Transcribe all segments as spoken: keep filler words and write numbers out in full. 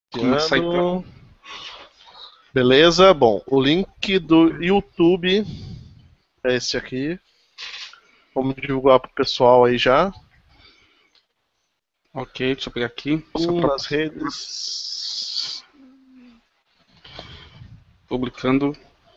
Começar então. Beleza, bom, o link do YouTube é esse aqui. Vamos divulgar pro pessoal aí já. Ok, deixa eu pegar aqui. Só pra... nas redes. Publicando.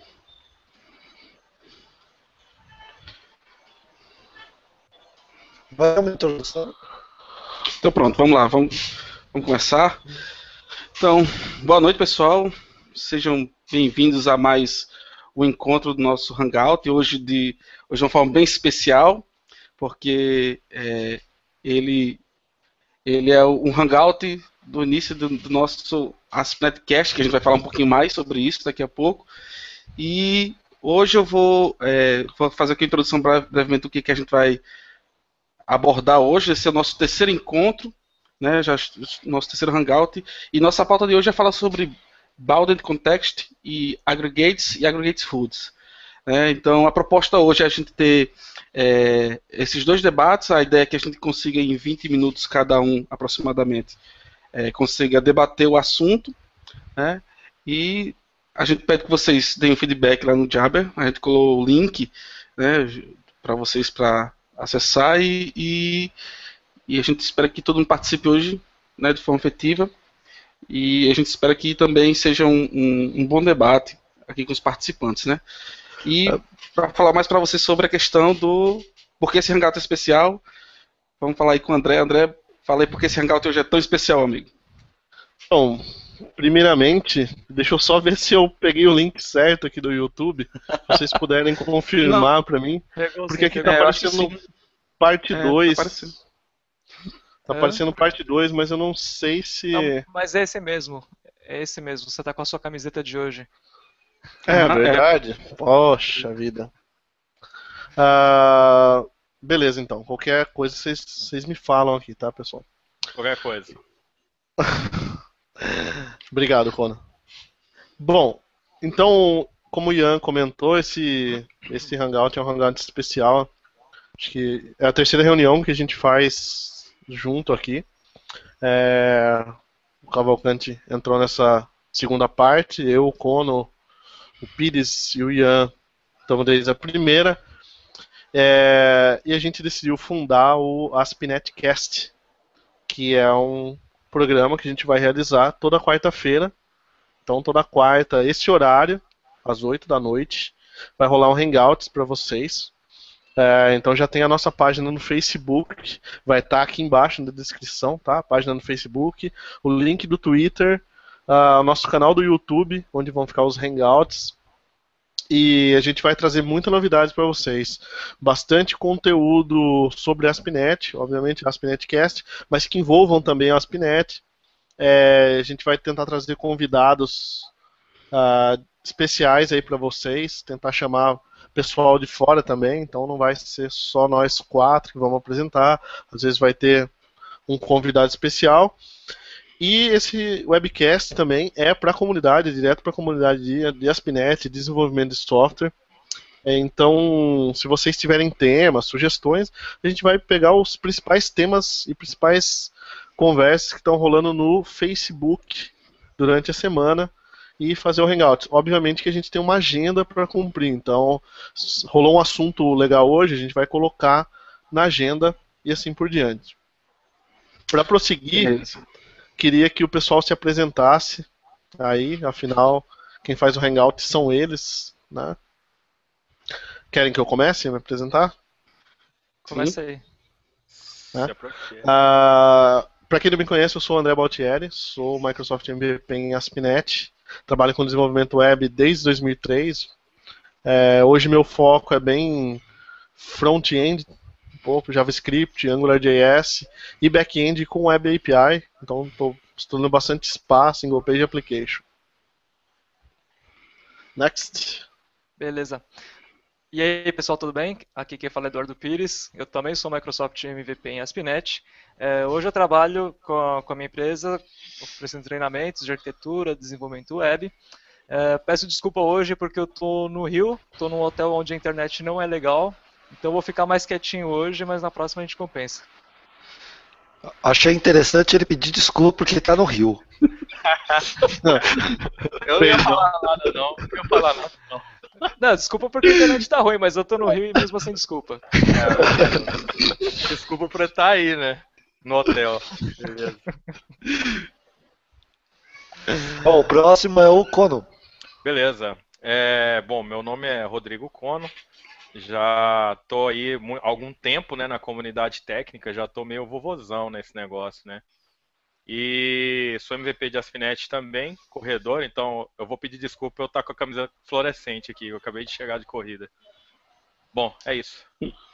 Vai uma introdução. Então pronto, vamos lá, vamos, vamos começar. Então, boa noite pessoal, sejam bem-vindos a mais um encontro do nosso Hangout. Hoje de, hoje de uma forma bem especial, porque é, ele, ele é um Hangout do início do, do nosso AspNetCast, que a gente vai falar um pouquinho mais sobre isso daqui a pouco. E hoje eu vou, é, vou fazer aqui a introdução brevemente do que, que a gente vai abordar hoje. Esse é o nosso terceiro encontro, né, já, nosso terceiro Hangout, e nossa pauta de hoje é falar sobre Bounded Context e Aggregates e Aggregates Foods. Né? Então a proposta hoje é a gente ter é, esses dois debates. A ideia é que a gente consiga em vinte minutos cada um aproximadamente, é, consiga debater o assunto, né? E a gente pede que vocês deem um feedback lá no Jabber. A gente colocou o link, né, para vocês para acessar e, e, e a gente espera que todo mundo participe hoje, né, de forma efetiva, e a gente espera que também seja um, um, um bom debate aqui com os participantes, né? E para falar mais para vocês sobre a questão do por que esse Hangout é especial, vamos falar aí com o André. André, fala aí por que esse Hangout hoje é tão especial, amigo. Bom, primeiramente, deixa eu só ver se eu peguei o link certo aqui do YouTube, se vocês puderem confirmar para mim, porque aqui tá é, aparecendo parte dois. É, tá Tá aparecendo é. parte dois, mas eu não sei se... Não, mas é esse mesmo, é esse mesmo, você tá com a sua camiseta de hoje. É uhum, verdade? É. Poxa vida. Ah, beleza, então. Qualquer coisa vocês me falam aqui, tá, pessoal? Qualquer coisa. Obrigado, Conan. Bom, então, como o Ian comentou, esse, esse Hangout é um Hangout especial. Acho que é a terceira reunião que a gente faz junto aqui. É, o Cavalcante entrou nessa segunda parte. Eu, o Conan, o Pires e o Ian estamos desde a primeira. É, e a gente decidiu fundar o AspNetCast, que é um programa que a gente vai realizar toda quarta-feira. Então, toda quarta, esse horário, às oito da noite, vai rolar um Hangouts para vocês. É, então já tem a nossa página no Facebook, vai estar aqui embaixo na descrição, tá? A página no Facebook, o link do Twitter, uh, o nosso canal do YouTube, onde vão ficar os Hangouts. E a gente vai trazer muita novidade para vocês. Bastante conteúdo sobre a AspNet, obviamente a AspNetCast, mas que envolvam também a AspNet. É, a gente vai tentar trazer convidados uh, especiais aí para vocês, tentar chamar pessoal de fora também, então não vai ser só nós quatro que vamos apresentar, às vezes vai ter um convidado especial. E esse webcast também é para a comunidade, direto para a comunidade de, de AspNet, desenvolvimento de software. Então, se vocês tiverem temas, sugestões, a gente vai pegar os principais temas e principais conversas que estão rolando no Facebook durante a semana e fazer o Hangout. Obviamente que a gente tem uma agenda para cumprir, então rolou um assunto legal hoje, a gente vai colocar na agenda e assim por diante. Para prosseguir, é queria que o pessoal se apresentasse aí, afinal, quem faz o Hangout são eles, né? Querem que eu comece a me apresentar? Começa aí. Né? Ah, para quem não me conhece, eu sou o André Baltieri, sou Microsoft M V P em AspNet. Trabalho com desenvolvimento web desde dois mil e três. É, hoje meu foco é bem front-end, um pouco JavaScript, AngularJS e back-end com Web A P I. Então estou estudando bastante Spa, Single Page Application. Next. Beleza. E aí, pessoal, tudo bem? Aqui quem fala é Eduardo Pires. Eu também sou Microsoft M V P em AspNet. É, hoje eu trabalho com a, com a minha empresa, oferecendo treinamentos de arquitetura, desenvolvimento web. É, peço desculpa hoje porque eu estou no Rio, estou num hotel onde a internet não é legal, então eu vou ficar mais quietinho hoje, mas na próxima a gente compensa. Achei interessante ele pedir desculpa porque ele está no Rio. Eu não ia falar nada, não. Não ia falar nada, não. Não, desculpa porque a internet tá ruim, mas eu tô no Rio e mesmo assim desculpa. É, desculpa por estar aí, né? No hotel. Beleza. Bom, o próximo é o Cono. Beleza. É, bom, meu nome é Rodrigo Cono. Já tô aí há algum tempo, né, na comunidade técnica. Já tô meio vovozão nesse negócio, né? E sou M V P de Aspinet também, corredor, então eu vou pedir desculpa eu estar com a camisa fluorescente aqui, eu acabei de chegar de corrida. Bom, é isso.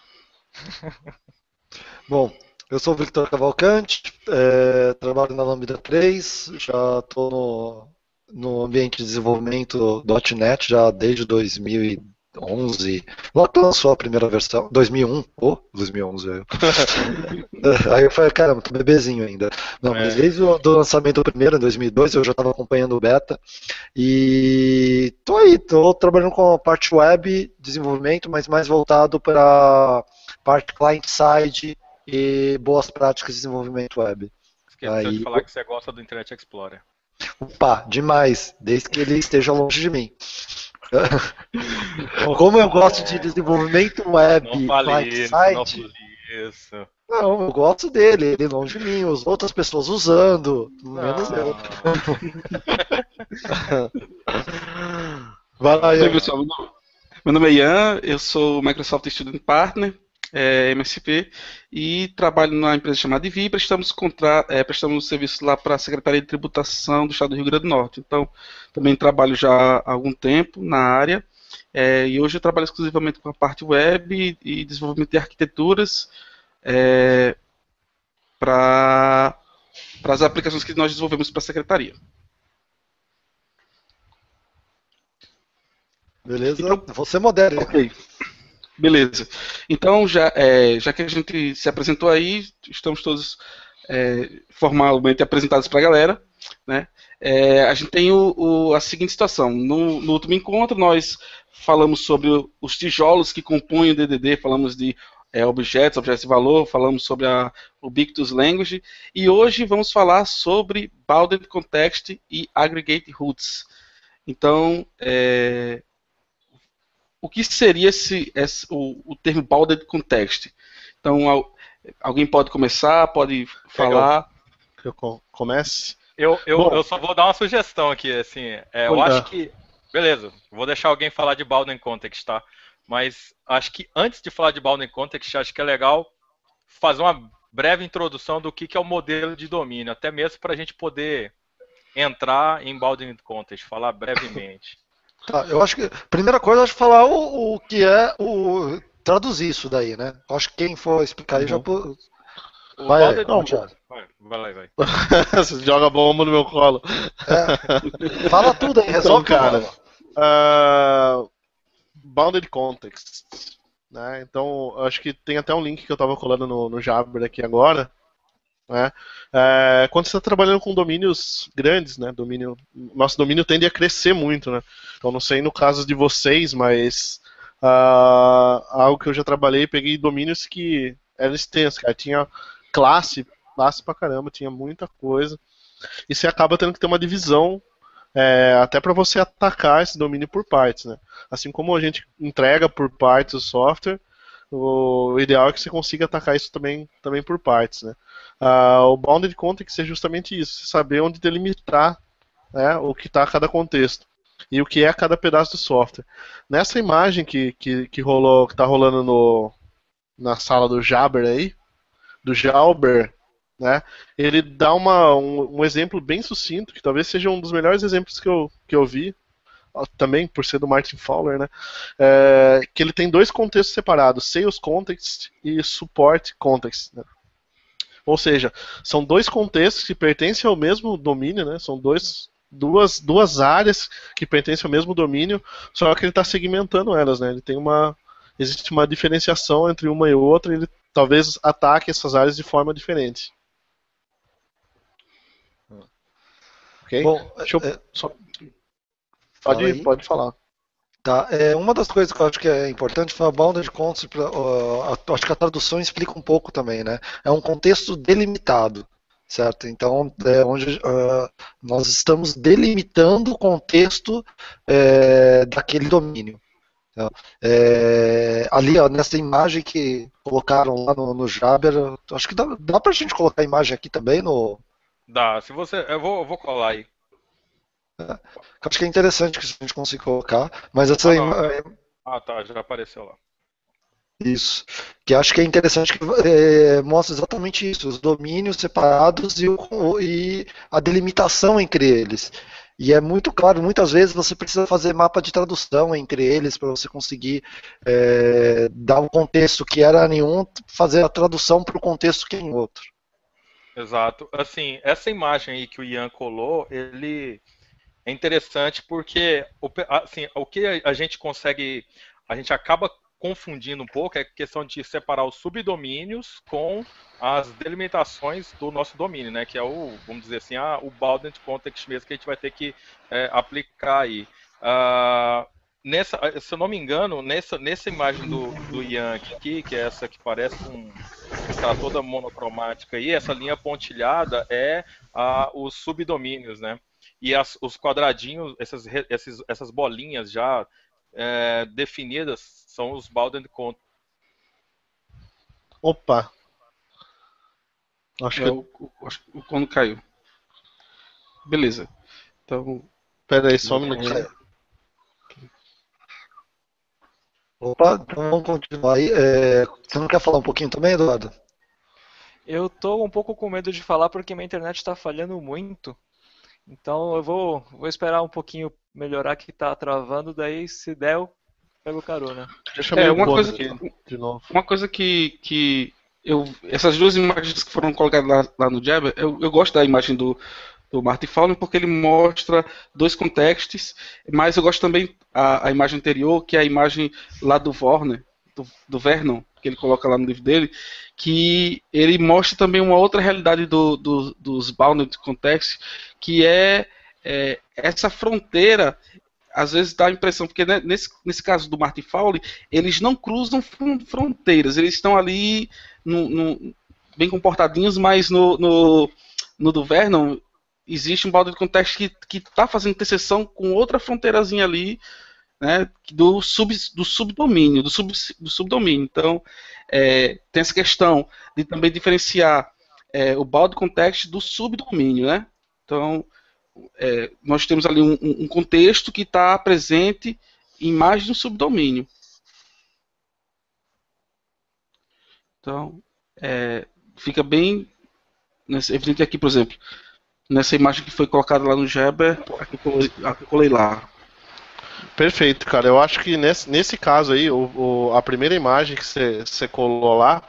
Bom, eu sou o Victor Cavalcante, é, trabalho na Lambda três, já estou no, no ambiente de desenvolvimento .NET já desde dois mil e onze, logo que lançou a primeira versão, dois mil e um, oh, dois mil e onze, eu. Aí eu falei, caramba, tô bebezinho ainda. Não, mas É. desde o do lançamento do primeiro, em dois mil e dois, eu já estava acompanhando o beta, e tô aí, tô trabalhando com a parte web, desenvolvimento, mas mais voltado para parte client-side e boas práticas de desenvolvimento web. Esqueceu Aí, de falar que você gosta do Internet Explorer. opa, demais, desde que ele esteja longe de mim. Como eu gosto de desenvolvimento web, Não fale isso, não client-side, fale isso. não, eu gosto dele, ele longe de mim, as outras pessoas usando, menos eu. Vai lá, E aí, Ian. pessoal, meu nome é Ian, eu sou Microsoft Student Partner, é, M S P, e trabalho numa empresa chamada I V I, prestamos, contra, é, prestamos serviço lá para a Secretaria de Tributação do Estado do Rio Grande do Norte. Então, também trabalho já há algum tempo na área, é, e hoje eu trabalho exclusivamente com a parte web e desenvolvimento de arquiteturas é, para as aplicações que nós desenvolvemos para a Secretaria. Beleza? Você modera. Ok. Beleza. Então, já, é, já que a gente se apresentou aí, estamos todos é, formalmente apresentados para a galera, né? É, a gente tem o, o, a seguinte situação. No, no último encontro, nós falamos sobre os tijolos que compõem o D D D, falamos de é, objetos, objetos de valor, falamos sobre a Ubiquitous Language, e hoje vamos falar sobre Bounded Context e Aggregate Roots. Então, é, o que seria esse, esse, o, o termo Bounded Context? Então, al, alguém pode começar, pode falar. Que eu co- comece? Eu, eu, Bom. eu só vou dar uma sugestão aqui, assim, é, eu Olha. acho que, beleza, vou deixar alguém falar de Bounded Context, tá? Mas acho que antes de falar de Bounded Context, acho que é legal fazer uma breve introdução do que, que é o modelo de domínio, até mesmo para a gente poder entrar em Bounded Context, falar brevemente. Tá, eu acho que. Primeira coisa, eu acho que falar o, o que é o. Traduzir isso daí, né? Eu acho que quem for explicar aí já. Uhum. pu- O Vai, Bounded- não, Thiago. vai, vai lá, vai. Você joga bomba no meu colo. É. Fala tudo aí, resolve Então, cara, tudo. ah, Bounded Context, né? Então, eu acho que tem até um link que eu estava colando no, no Jabber aqui agora, né? É, quando você está trabalhando com domínios grandes, né? Domínio, nosso domínio tende a crescer muito, né? Então, não sei no caso de vocês, mas ah, algo que eu já trabalhei, peguei domínios que eram extensos, cara. Tinha classe, classe pra caramba, tinha muita coisa. E você acaba tendo que ter uma divisão é, até para você atacar esse domínio por partes, né? Assim como a gente entrega por partes o software, o ideal é que você consiga atacar isso também, também por partes, né? Ah, o Bounded Context é justamente isso, você saber onde delimitar, né, o que está a cada contexto e o que é cada pedaço do software. Nessa imagem que, que, que rolou, que está rolando no, na sala do Jabber aí, do Jabber, né? Ele dá uma, um, um exemplo bem sucinto, que talvez seja um dos melhores exemplos que eu, que eu vi, também por ser do Martin Fowler, né? É, que ele tem dois contextos separados, Sales Context e Support Context, né? Ou seja, são dois contextos que pertencem ao mesmo domínio, né? São dois, duas, duas áreas que pertencem ao mesmo domínio, só que ele está segmentando elas, né? Ele tem uma, existe uma diferenciação entre uma e outra, e ele talvez ataque essas áreas de forma diferente. Ok? Bom, Deixa eu é, só... fala Pode, aí. pode falar. Tá, é, uma das coisas que eu acho que é importante foi a Bounded Context, pra, ó, a- acho que a tradução explica um pouco também, né? É um contexto delimitado. certo? Então, é onde uh, nós estamos delimitando o contexto é, daquele domínio. Então, é, ali, ó, nessa imagem que colocaram lá no, no Jabber, acho que dá, dá para a gente colocar a imagem aqui também no. Dá, se você. Eu vou, eu vou colar aí. Acho que é interessante que a gente consiga colocar, mas essa Ah, não. imagem. Ah, tá, já apareceu lá. Isso. Que acho que é interessante que é, mostra exatamente isso, os domínios separados e, o, e a delimitação entre eles. E é muito claro, muitas vezes você precisa fazer mapa de tradução entre eles para você conseguir é, dar um contexto que era em um, fazer a tradução para o contexto que é em outro. Exato. Assim, essa imagem aí que o Ian colou, ele é interessante porque o, pe- assim, o que a gente consegue, a gente acaba confundindo um pouco é a questão de separar os subdomínios com as delimitações do nosso domínio, né? Que é o, vamos dizer assim, ah, o bounded context mesmo que a gente vai ter que é, aplicar aí. Ah, nessa, se eu não me engano, nessa, nessa imagem do, do Ian aqui, que é essa que parece um está toda monocromática aí, essa linha pontilhada é ah, os subdomínios, né? E as, os quadradinhos, essas, re- esses- essas bolinhas já é, definidas são os bounded context. Opa, acho É, que. o, o, acho que o Kono caiu. Beleza. Então, Pera aí, só um vou- minutinho. Opa, então vamos continuar aí. É, você não quer falar um pouquinho também, Eduardo? Eu tô um pouco com medo de falar porque minha internet está falhando muito. Então eu vou, vou esperar um pouquinho melhorar que tá travando, daí se der eu pego carona. Já chamei É, o uma Kono coisa, aqui de novo. uma coisa que, que eu, essas duas imagens que foram colocadas lá, lá no Jabber, eu, eu gosto da imagem do, do Martin Fowler porque ele mostra dois contextos, mas eu gosto também a, a imagem anterior, que é a imagem lá do Werner, do, do Vernon, que ele coloca lá no livro dele, que ele mostra também uma outra realidade do, do, dos bounded contexts, que é, é essa fronteira. Às vezes dá a impressão, porque né, nesse, nesse caso do Martin Fowler, eles não cruzam fron- fronteiras, eles estão ali no, no- bem comportadinhos, mas no, no, no do Vernon existe um balde de contexto que está fazendo interseção com outra fronteirazinha ali, né, do, sub, do subdomínio, do, sub, do subdomínio. Então, é, tem essa questão de também diferenciar é, o balde de contexto do subdomínio, né? Então, é, nós temos ali um, um contexto que está presente em mais de um subdomínio. Então, é, fica bem nesse, evidente aqui, por exemplo, nessa imagem que foi colocada lá no Jabber, a que eu colei, a que eu colei lá. Perfeito, cara. Eu acho que nesse, nesse caso aí, o, o- a primeira imagem que você colou lá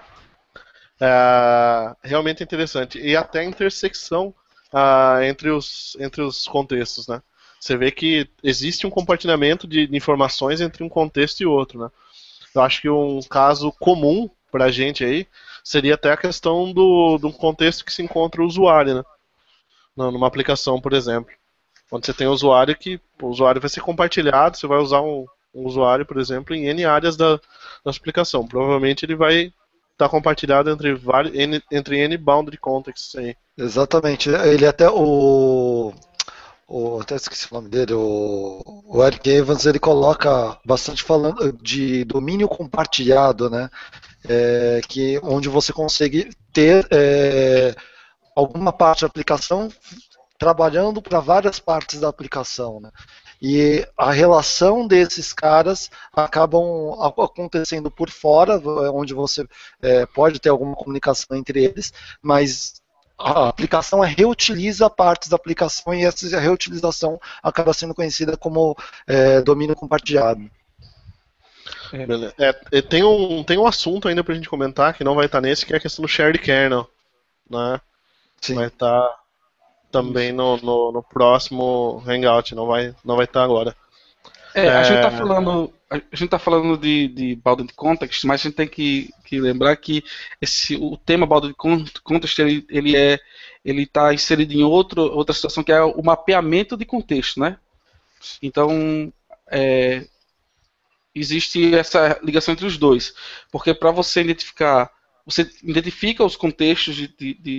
é realmente interessante. E até a intersecção ah, entre, os, entre os contextos, né? Você vê que existe um compartilhamento de, de informações entre um contexto e outro, né? Eu acho que um caso comum pra gente aí seria até a questão do, do contexto que se encontra o usuário, né? Não, numa aplicação, por exemplo. Onde você tem um usuário que o usuário vai ser compartilhado, você vai usar um, um usuário, por exemplo, em N áreas da, da aplicação. Provavelmente ele vai estar compartilhado entre, vários, N, entre N boundary contexts aí. Exatamente. Ele até o, o até esqueci o nome dele, o, o Eric Evans, ele coloca bastante falando de domínio compartilhado, né? É, que onde você consegue ter é, alguma parte da aplicação trabalhando para várias partes da aplicação, né? E a relação desses caras acabam acontecendo por fora, onde você é, pode ter alguma comunicação entre eles, mas a aplicação reutiliza partes da aplicação e essa reutilização acaba sendo conhecida como é, domínio compartilhado. Beleza. É, tem, um, tem um assunto ainda pra gente comentar que não vai estar nesse, que é a questão do shared kernel, né? Sim. Vai estar também no, no, no próximo Hangout, não vai não vai estar agora. É, a gente está falando, a gente tá falando de, de bounded context, mas a gente tem que, que lembrar que esse, o tema bounded context ele, ele é ele está inserido em outro, outra situação que é o mapeamento de contexto, né? Então é, existe essa ligação entre os dois, porque para você identificar, você identifica os contextos de, de, de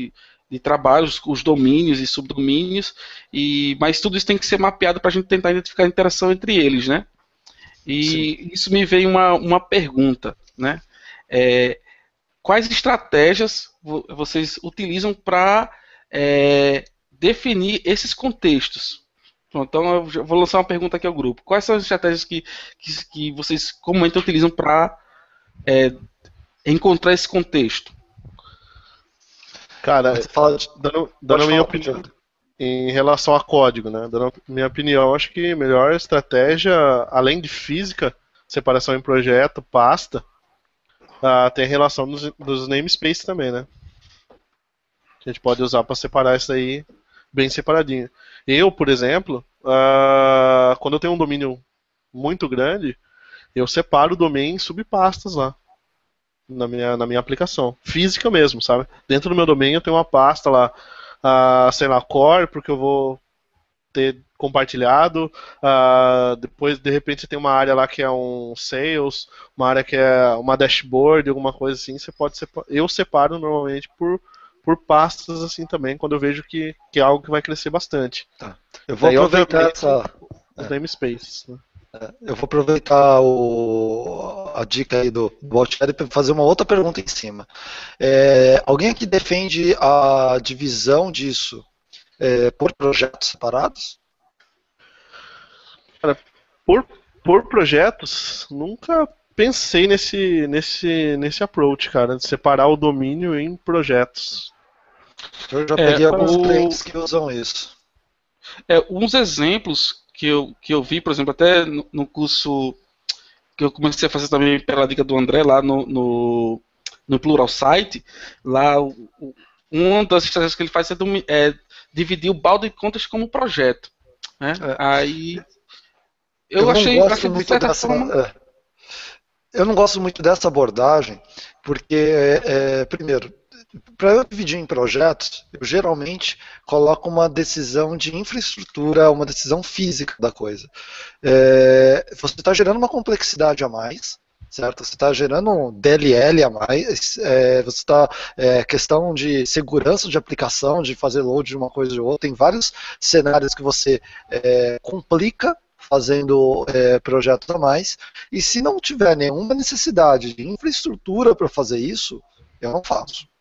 de trabalho, os, os domínios e subdomínios, e, mas tudo isso tem que ser mapeado para a gente tentar identificar a interação entre eles, né? E Sim. isso me veio uma, uma pergunta, né? É, quais estratégias vocês utilizam para é, definir esses contextos? Então eu vou lançar uma pergunta aqui ao grupo. Quais são as estratégias que, que, que vocês comumente utilizam para é, encontrar esse contexto? Cara, de... dando, dando a minha opinião em relação a código, né? Dando a minha opinião, acho que a melhor estratégia, além de física, separação em projeto, pasta, uh, tem a relação dos, dos namespaces também, né? Que a gente pode usar para separar isso aí bem separadinho. Eu, por exemplo, uh, quando eu tenho um domínio muito grande, eu separo o domínio em subpastas lá. Na minha, na minha aplicação. Física mesmo, sabe? Dentro do meu domínio eu tenho uma pasta lá, uh, sei lá, core, porque eu vou ter compartilhado. Uh, depois, de repente, você tem uma área lá que é um sales, uma área que é uma dashboard, alguma coisa assim. Você pode separar. Eu separo normalmente por, por pastas assim também, quando eu vejo que, que é algo que vai crescer bastante. Tá. Eu vou Daí, aproveitar essa. Os namespaces, né? Eu vou aproveitar o, a dica aí do, do Altieri para fazer uma outra pergunta em cima. É, alguém aqui defende a divisão disso é, por projetos separados? Cara, por, por projetos, nunca pensei nesse, nesse, nesse approach, cara, de separar o domínio em projetos. Eu já peguei é, alguns o... clientes que usam isso. É, uns exemplos que eu, que eu vi, por exemplo, até no, no curso que eu comecei a fazer também pela dica do André, lá no, no, no Pluralsight, lá o, o, uma das estratégias que ele faz é, do, é dividir o balde de contas como projeto. Né? É. Aí eu, eu achei, não gosto achei muito de dessa, forma... é, eu não gosto muito dessa abordagem, porque, é, primeiro, para eu dividir em projetos, eu geralmente coloco uma decisão de infraestrutura, uma decisão física da coisa. É, você está gerando uma complexidade a mais, certo? Você está gerando um D L L a mais, é, você está, é, questão de segurança de aplicação, de fazer load de uma coisa ou outra, tem vários cenários que você é, complica fazendo é, projetos a mais, e se não tiver nenhuma necessidade de infraestrutura para fazer isso, eu não faço.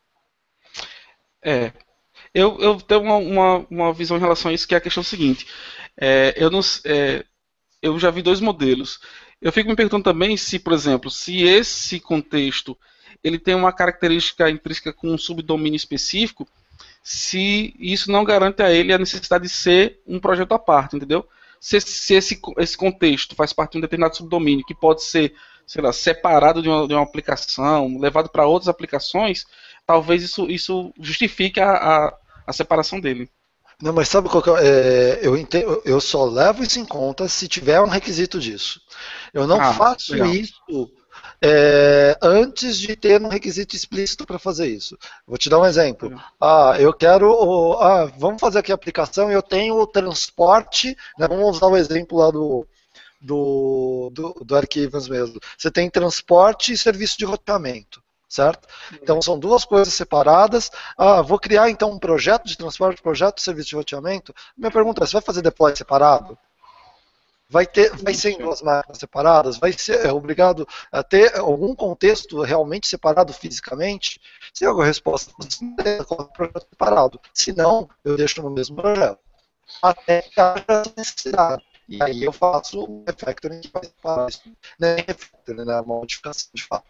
É, eu, eu tenho uma, uma, uma visão em relação a isso, que é a questão seguinte. É, eu, não, é, eu já vi dois modelos. Eu fico me perguntando também se, por exemplo, se esse contexto ele tem uma característica intrínseca com um subdomínio específico, se isso não garante a ele a necessidade de ser um projeto à parte, entendeu? Se, se esse, esse contexto faz parte de um determinado subdomínio que pode ser, sei lá, separado de uma, de uma aplicação, levado para outras aplicações, talvez isso, isso justifique a, a, a separação dele. Não, mas sabe qual que é? Eu, entendo, eu só levo isso em conta se tiver um requisito disso. Eu não ah, faço legal. isso é, antes de ter um requisito explícito para fazer isso. Vou te dar um exemplo. Ah, eu quero. Ah, vamos fazer aqui a aplicação e eu tenho o transporte. Né, vamos usar o exemplo lá do, do, do, do Arquivos mesmo. Você tem transporte e serviço de roteamento. Certo? Então são duas coisas separadas. Ah, vou criar então um projeto de transporte, projeto de serviço de roteamento. Minha pergunta é, você vai fazer deploy separado? Vai, ter, vai ser em duas máquinas separadas? Vai ser obrigado a ter algum contexto realmente separado fisicamente? Se a resposta é projeto separado. Se não, eu deixo no mesmo projeto. Até que haja essa necessidade. E aí eu faço o refactoring que vai separar isso. Não é refactoring, né? É uma modificação de fato.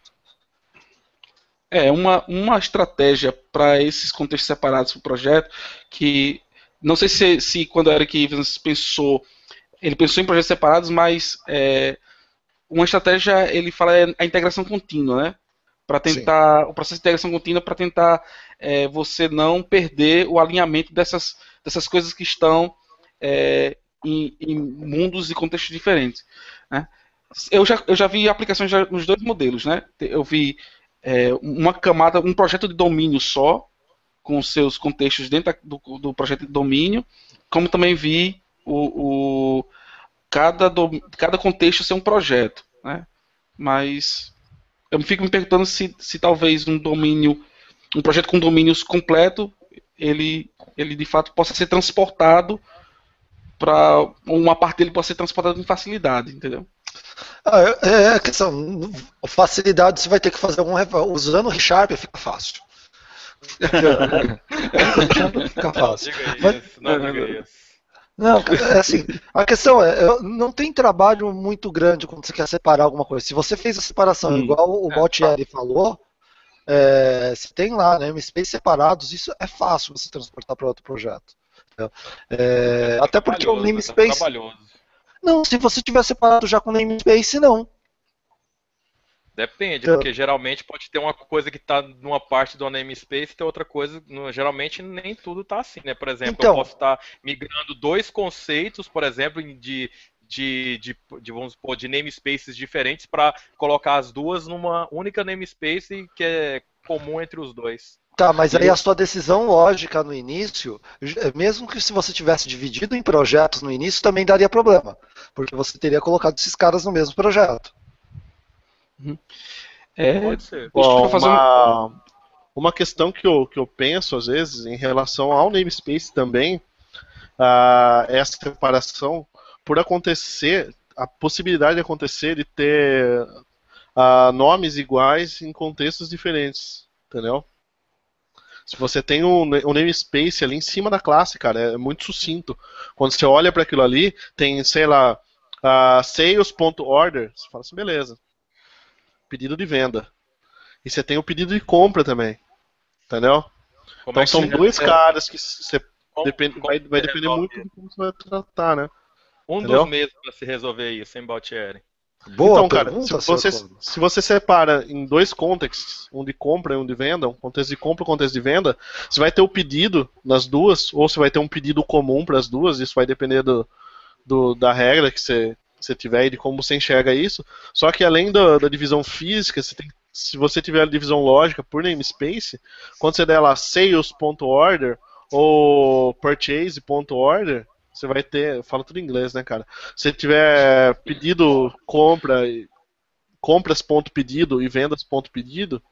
É, uma, uma estratégia para esses contextos separados para o projeto, que não sei se, se quando o Eric Evans pensou, ele pensou em projetos separados, mas é, uma estratégia, ele fala é a integração contínua, né? Para tentar, Sim. o processo de integração contínua para tentar é, você não perder o alinhamento dessas, dessas coisas que estão é, em, em mundos e contextos diferentes. Né? Eu, já, eu já vi aplicações já nos dois modelos, né? Eu vi É, uma camada, um projeto de domínio só, com os seus contextos dentro do, do projeto de domínio, como também vi o, o, cada, do, cada contexto ser um projeto. Né? Mas eu fico me perguntando se, se talvez um domínio, um projeto com domínios completo, ele, ele de fato possa ser transportado para uma parte dele possa ser transportada com facilidade, entendeu? Ah, é, é a questão, facilidade você vai ter que fazer algum, usando o ReSharp fica fácil. Fica fácil. Não diga Mas, isso, não diga isso. não, é assim, a questão é, não tem trabalho muito grande quando você quer separar alguma coisa. Se você fez a separação, Hum. igual o Baltieri falou, é, se tem lá namespace separados, isso é fácil você transportar para outro projeto. É, até porque o namespace... Trabalhoso. Não, se você tiver separado já com namespace, não. Depende, Então- porque geralmente pode ter uma coisa que está numa parte do namespace e tem outra coisa, no- geralmente nem tudo está assim, né? Por exemplo, Então- eu posso estar migrando dois conceitos, por exemplo, em- de, de, de, de, vamos supor, de namespaces diferentes para colocar as duas numa única namespace que é comum entre os dois. Tá, mas aí a sua decisão lógica no início, mesmo que se você tivesse dividido em projetos no início, também daria problema. Porque você teria colocado esses caras no mesmo projeto. É, Pode ser. Deixa eu Bom, fazer um- uma, uma questão que eu, que eu penso, às vezes, em relação ao namespace também, ah, essa separação, por acontecer, a possibilidade de acontecer de ter ah, nomes iguais em contextos diferentes, entendeu? Se você tem um, um namespace ali em cima da classe, cara, é muito sucinto. Quando você olha para aquilo ali, tem, sei lá, uh, sales.order, você fala assim, beleza. Pedido de venda. E você tem o pedido de compra também, entendeu? Como Então é que são você- dois caras que você como- depende, como vai, você vai depender resolve muito de como você vai tratar, né? Um Entendeu? dos meios para se resolver isso, hein, Baltieri? Boa Então, cara, pergunta, se você, senhor Cláudio. se você separa em dois contextos, um de compra e um de venda, um contexto de compra e um contexto de venda, você vai ter o pedido nas duas, ou você vai ter um pedido comum para as duas, isso vai depender do, do- da regra que você, que você tiver e de como você enxerga isso. Só que além da, da divisão física, você tem, se você tiver a divisão lógica por namespace, quando você der lá sales.order ou purchase.order, você vai ter, eu falo tudo em inglês, né, cara? Se tiver pedido, compra, e- compras.pedido e vendas.pedido,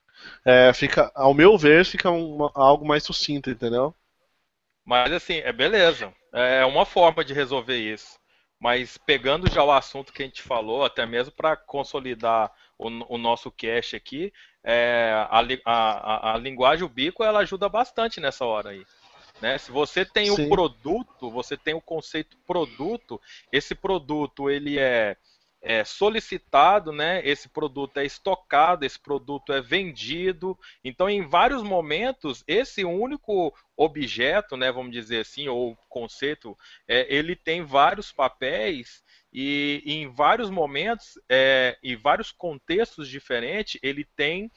é, fica, ao meu ver, fica uma- algo mais sucinto, entendeu? Mas assim, é beleza. É uma forma de resolver isso. Mas pegando já o assunto que a gente falou, até mesmo para consolidar o, o nosso cache aqui, é, a, li- a- a- a linguagem Ubico ela ajuda bastante nessa hora aí. Né? Se você tem Sim. o produto, você tem o conceito produto, esse produto ele é, é solicitado, né? Esse produto é estocado, esse produto é vendido. Então, em vários momentos, esse único objeto, né, vamos dizer assim, ou conceito, é, ele tem vários papéis e, e em vários momentos, é, em vários contextos diferentes, ele tem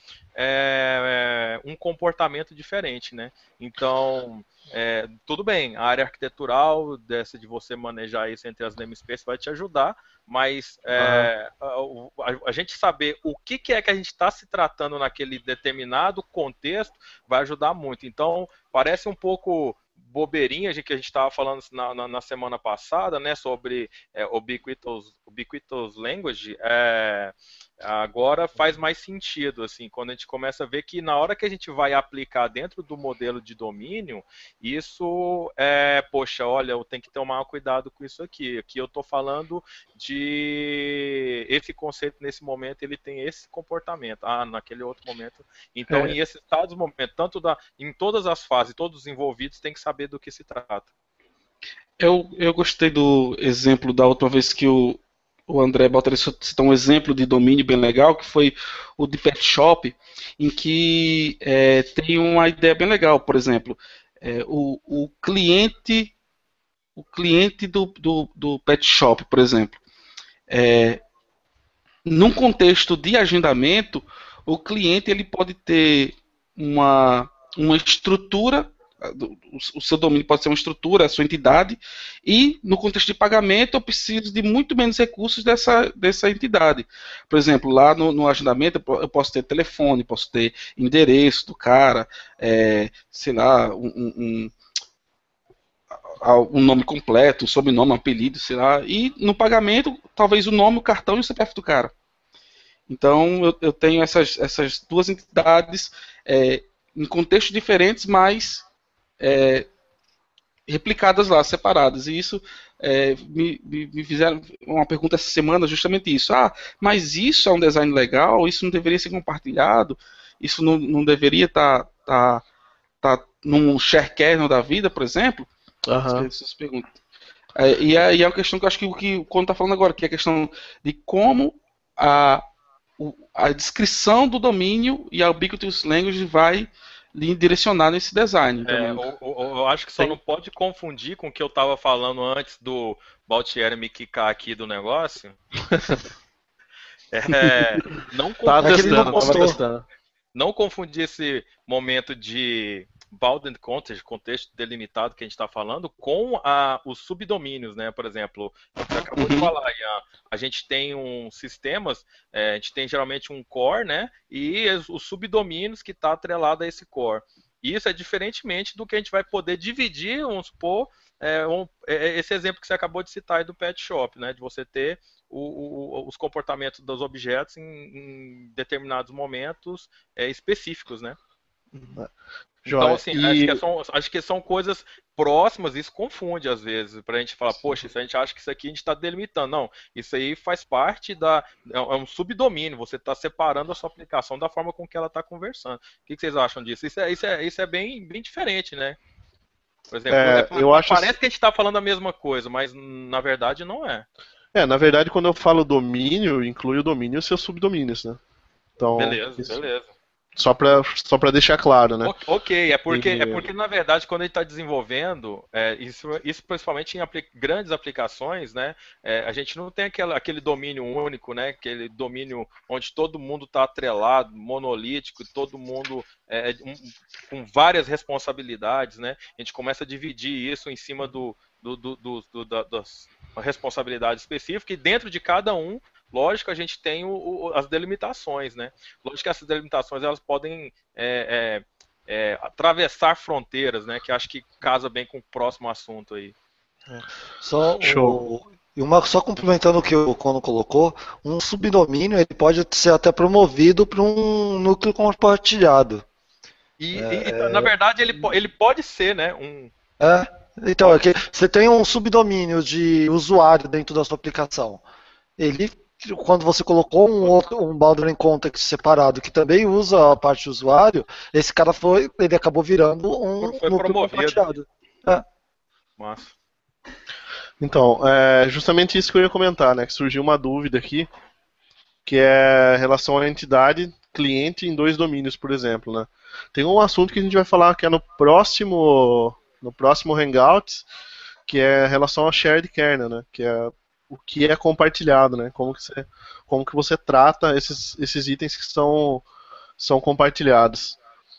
é, um comportamento diferente, né? Então, é, tudo bem, a área arquitetural dessa de você manejar isso entre as namespaces vai te ajudar, mas é, a, a- a gente saber o que, que é que a gente está se tratando naquele determinado contexto vai ajudar muito. Então, parece um pouco bobeirinha de que a gente estava falando na, na, na semana passada, né, sobre é, ubiquitous, ubiquitous language, é, agora faz mais sentido, assim, quando a gente começa a ver que na hora que a gente vai aplicar dentro do modelo de domínio, isso é, poxa, olha, eu tenho que tomar cuidado com isso aqui. Aqui eu estou falando de esse conceito nesse momento, ele tem esse comportamento. Ah, naquele outro momento. Então, É. em esses dados momentos, tanto da, em todas as fases, todos os envolvidos têm que saber do que se trata. Eu, eu gostei do exemplo da última vez que o, o André Baltari citou um exemplo de domínio bem legal, que foi o de Pet Shop, em que é, tem uma ideia bem legal, por exemplo, é, o, o cliente o cliente do, do, do Pet Shop, por exemplo, é, num contexto de agendamento, o cliente ele pode ter uma, uma estrutura, o seu domínio pode ser uma estrutura, a sua entidade, e no contexto de pagamento eu preciso de muito menos recursos dessa, dessa entidade. Por exemplo, lá no, no agendamento eu posso ter telefone, posso ter endereço do cara, é, sei lá, um, um, um nome completo, um sobrenome, um apelido, sei lá, e no pagamento talvez o nome, o cartão e o C P F do cara. Então eu, eu tenho essas, essas duas entidades é, em contextos diferentes, mas é, replicadas lá, separadas. E isso é, me, me, me fizeram uma pergunta essa semana, justamente isso. Ah, mas isso é um design legal? Isso não deveria ser compartilhado? Isso não, não deveria estar tá, tá, tá num share kernel da vida, por exemplo? Aham. Essas perguntas. É, e aí é uma questão que eu acho que o que o Kono está falando agora, que é a questão de como a, o- a descrição do domínio e a Ubiquitous Language vai lhe direcionar nesse design, É, entendeu? o- o- eu acho que só Tem- não pode confundir com o que eu estava falando antes do Baltieri me quicar aqui do negócio. É, não Tava É que ele confundir, não testando, tava postou. testando. não confundir esse momento de bounded context, contexto delimitado que a gente está falando, com a, os subdomínios, né? Por exemplo, você acabou de Uhum. falar, Ian, a gente tem um sistemas, é, a gente tem geralmente um core, né? E os, os subdomínios que está atrelado a esse core. Isso é diferentemente do que a gente vai poder dividir, vamos supor, é, um- é, esse exemplo que você acabou de citar aí do Pet Shop, né? De você ter o- o- os comportamentos dos objetos em, em determinados momentos é, específicos, né? Então, Joia. assim, acho que E são, acho que são coisas próximas, isso confunde às vezes, pra gente falar, poxa, isso a gente acha que isso aqui a gente está delimitando. Não, isso aí faz parte da. É é um subdomínio, você está separando a sua aplicação da forma com que ela está conversando. O que que vocês acham disso? Isso é, isso é, isso é bem, bem diferente, né? Por exemplo, é, é, eu acho parece que a gente está falando a mesma coisa, mas na verdade não é. É, na verdade, quando eu falo domínio, inclui o domínio e seus subdomínios, né? Então, Beleza, isso- beleza. só para só para deixar claro, né? O- Ok, é porque, é E- porque na verdade quando ele está desenvolvendo, é, isso, isso principalmente em apli- grandes aplicações, né? É, a gente não tem aquela, aquele domínio único, né? Aquele domínio onde todo mundo está atrelado, monolítico, todo mundo é, um- com várias responsabilidades, né? A gente começa a dividir isso em cima do, do, do, do- do- da- das responsabilidades específicas e dentro de cada um, lógico, a gente tem o- o- as delimitações, né? Lógico que essas delimitações elas podem é, é, é, atravessar fronteiras, né? Que acho que casa bem com o próximo assunto aí. Só, Show. o, e uma, só complementando o que o Kono colocou, um subdomínio ele pode ser até promovido para um núcleo compartilhado. E, e- e, na verdade ele, po- ele pode ser, né? Um, É, então, é que você tem um subdomínio de usuário dentro da sua aplicação. Ele, quando você colocou um outro, um boundary context separado que também usa a parte do usuário, esse cara foi, ele acabou virando um Foi núcleo promovido. compartilhado. É. massa. Então, é justamente isso que eu ia comentar, né? Que surgiu uma dúvida aqui, que é em relação à entidade cliente em dois domínios, por exemplo, né? Tem um assunto que a gente vai falar que é no próximo, no próximo Hangouts, que é em relação ao shared kernel, né? Que é o que é compartilhado, né? Como que você, como que você trata esses, esses itens que são, são compartilhados.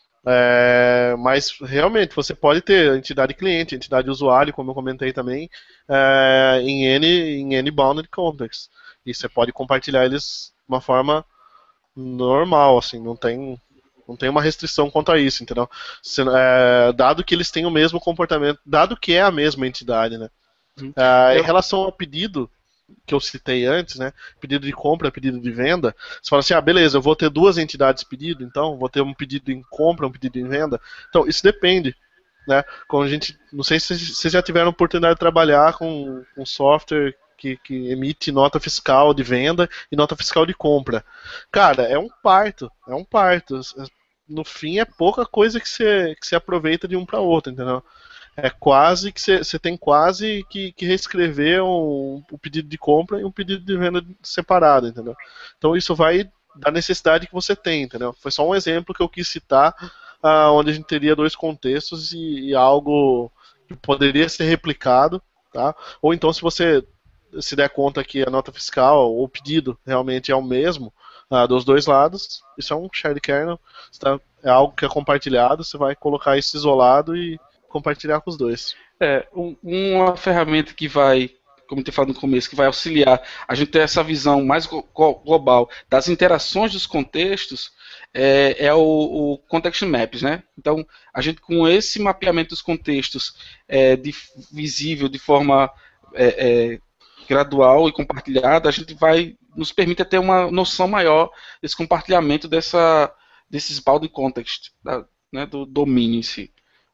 É, mas realmente você pode ter entidade cliente, entidade usuário, como eu comentei também, é, em N, em N bounded context. E você pode compartilhar eles de uma forma normal, assim, não tem, não tem uma restrição quanto a isso, entendeu? Se- é, dado que eles têm o mesmo comportamento, dado que é a mesma entidade, né? Uhum. É, em Eu- relação ao pedido que eu citei antes, né? Pedido de compra, pedido de venda. Você fala assim, ah, beleza, eu vou ter duas entidades pedido, então vou ter um pedido em compra, um pedido em venda. Então isso depende, né? Quando a gente, não sei se vocês já tiveram a oportunidade de trabalhar com um software que, que emite nota fiscal de venda e nota fiscal de compra. Cara, é um parto, é um parto. No fim é pouca coisa que você que você aproveita de um para outro, entendeu? É quase que você tem quase que, que reescrever um, um pedido de compra e um pedido de venda separado, entendeu? Então isso vai da necessidade que você tem, entendeu? Foi só um exemplo que eu quis citar, ah, onde a gente teria dois contextos e, e algo que poderia ser replicado, tá? Ou então se você se der conta que a nota fiscal ou o pedido realmente é o mesmo ah, dos dois lados, isso é um shared kernel, tá? É algo que é compartilhado, você vai colocar isso isolado e compartilhar com os dois. É, um- uma ferramenta que vai, como eu tinha falado no começo, que vai auxiliar a gente ter essa visão mais glo- glo- global das interações dos contextos é, é o, o Context Maps, né? Então, a gente com esse mapeamento dos contextos é, de- visível de forma é, é, gradual e compartilhada, a gente vai nos permite ter uma noção maior desse compartilhamento dessa, desses bounding context, da- né, do domínio em si.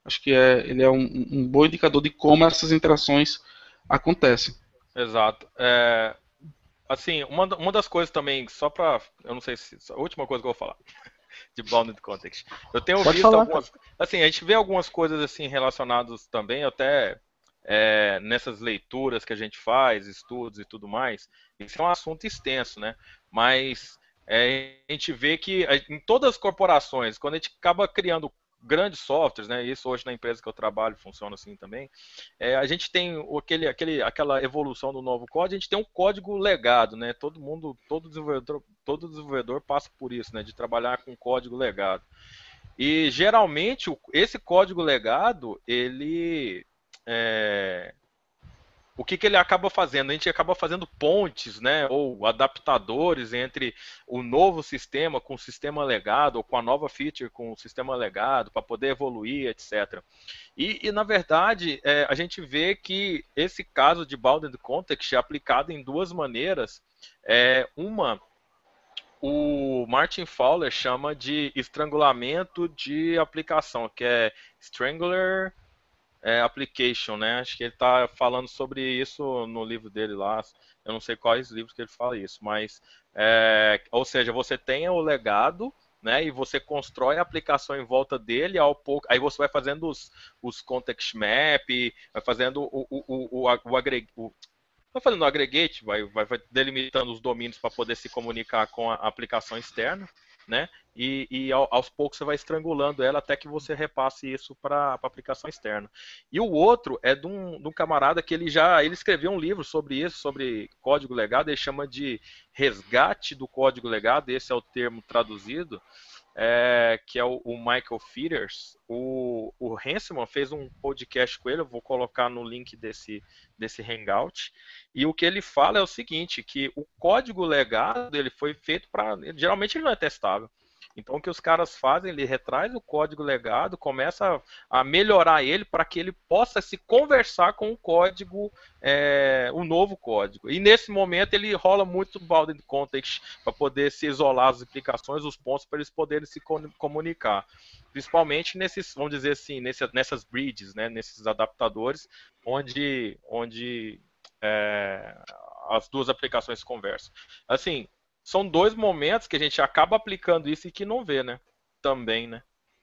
Acho que é, ele é um, um bom indicador de como essas interações acontecem. Exato. É, assim, uma, uma das coisas também, só para, eu não sei se, a última coisa que eu vou falar de Bounded Context. Eu tenho Pode visto falar, algumas, assim, a gente vê algumas coisas assim relacionadas também até é, nessas leituras que a gente faz, estudos e tudo mais. Isso é um assunto extenso, né? Mas é, a gente vê que em todas as corporações, quando a gente acaba criando grandes softwares, né? Isso hoje na empresa que eu trabalho funciona assim também. É, a gente tem aquele, aquele, aquela evolução do novo código, a gente tem um código legado, né? Todo mundo, todo desenvolvedor, todo desenvolvedor passa por isso, né? De trabalhar com código legado. E geralmente esse código legado, ele é, o que, que ele acaba fazendo? A gente acaba fazendo pontes, né, ou adaptadores entre o novo sistema com o sistema legado, ou com a nova feature com o sistema legado, para poder evoluir, etcétera. E, e na verdade, é, a gente vê que esse caso de Bounded Context é aplicado em duas maneiras. É, uma, o Martin Fowler chama de estrangulamento de aplicação, que é Strangler é, Application, né? Acho que ele está falando sobre isso no livro dele lá. Eu não sei quais livros que ele fala isso, mas, é, ou seja, você tem o legado, né? E você constrói a aplicação em volta dele, ao pouco, aí você vai fazendo os, os context map, vai fazendo o, o, o, o, o, agreg, o vai fazendo o aggregate, vai, vai, vai delimitando os domínios para poder se comunicar com a aplicação externa, né? E, e aos poucos você vai estrangulando ela até que você repasse isso para a aplicação externa. E o outro é de um, de um camarada que ele já ele escreveu um livro sobre isso, sobre código legado, ele chama de resgate do código legado, esse é o termo traduzido, é, que é o, o Michael Feeders. O, o Hanselman fez um podcast com ele, eu vou colocar no link desse, desse Hangout, e o que ele fala é o seguinte, que o código legado ele foi feito para... Geralmente ele não é testável. Então o que os caras fazem, ele retraz o código legado, começa a melhorar ele para que ele possa se conversar com o código, é, o novo código. E nesse momento ele rola muito bounded context para poder se isolar as implicações, os pontos para eles poderem se comunicar. Principalmente nesses, vamos dizer assim, nessas, nessas bridges, né, nesses adaptadores, onde, onde é, as duas aplicações se conversam. Assim, são dois momentos que a gente acaba aplicando isso e que não vê, né? Também, né?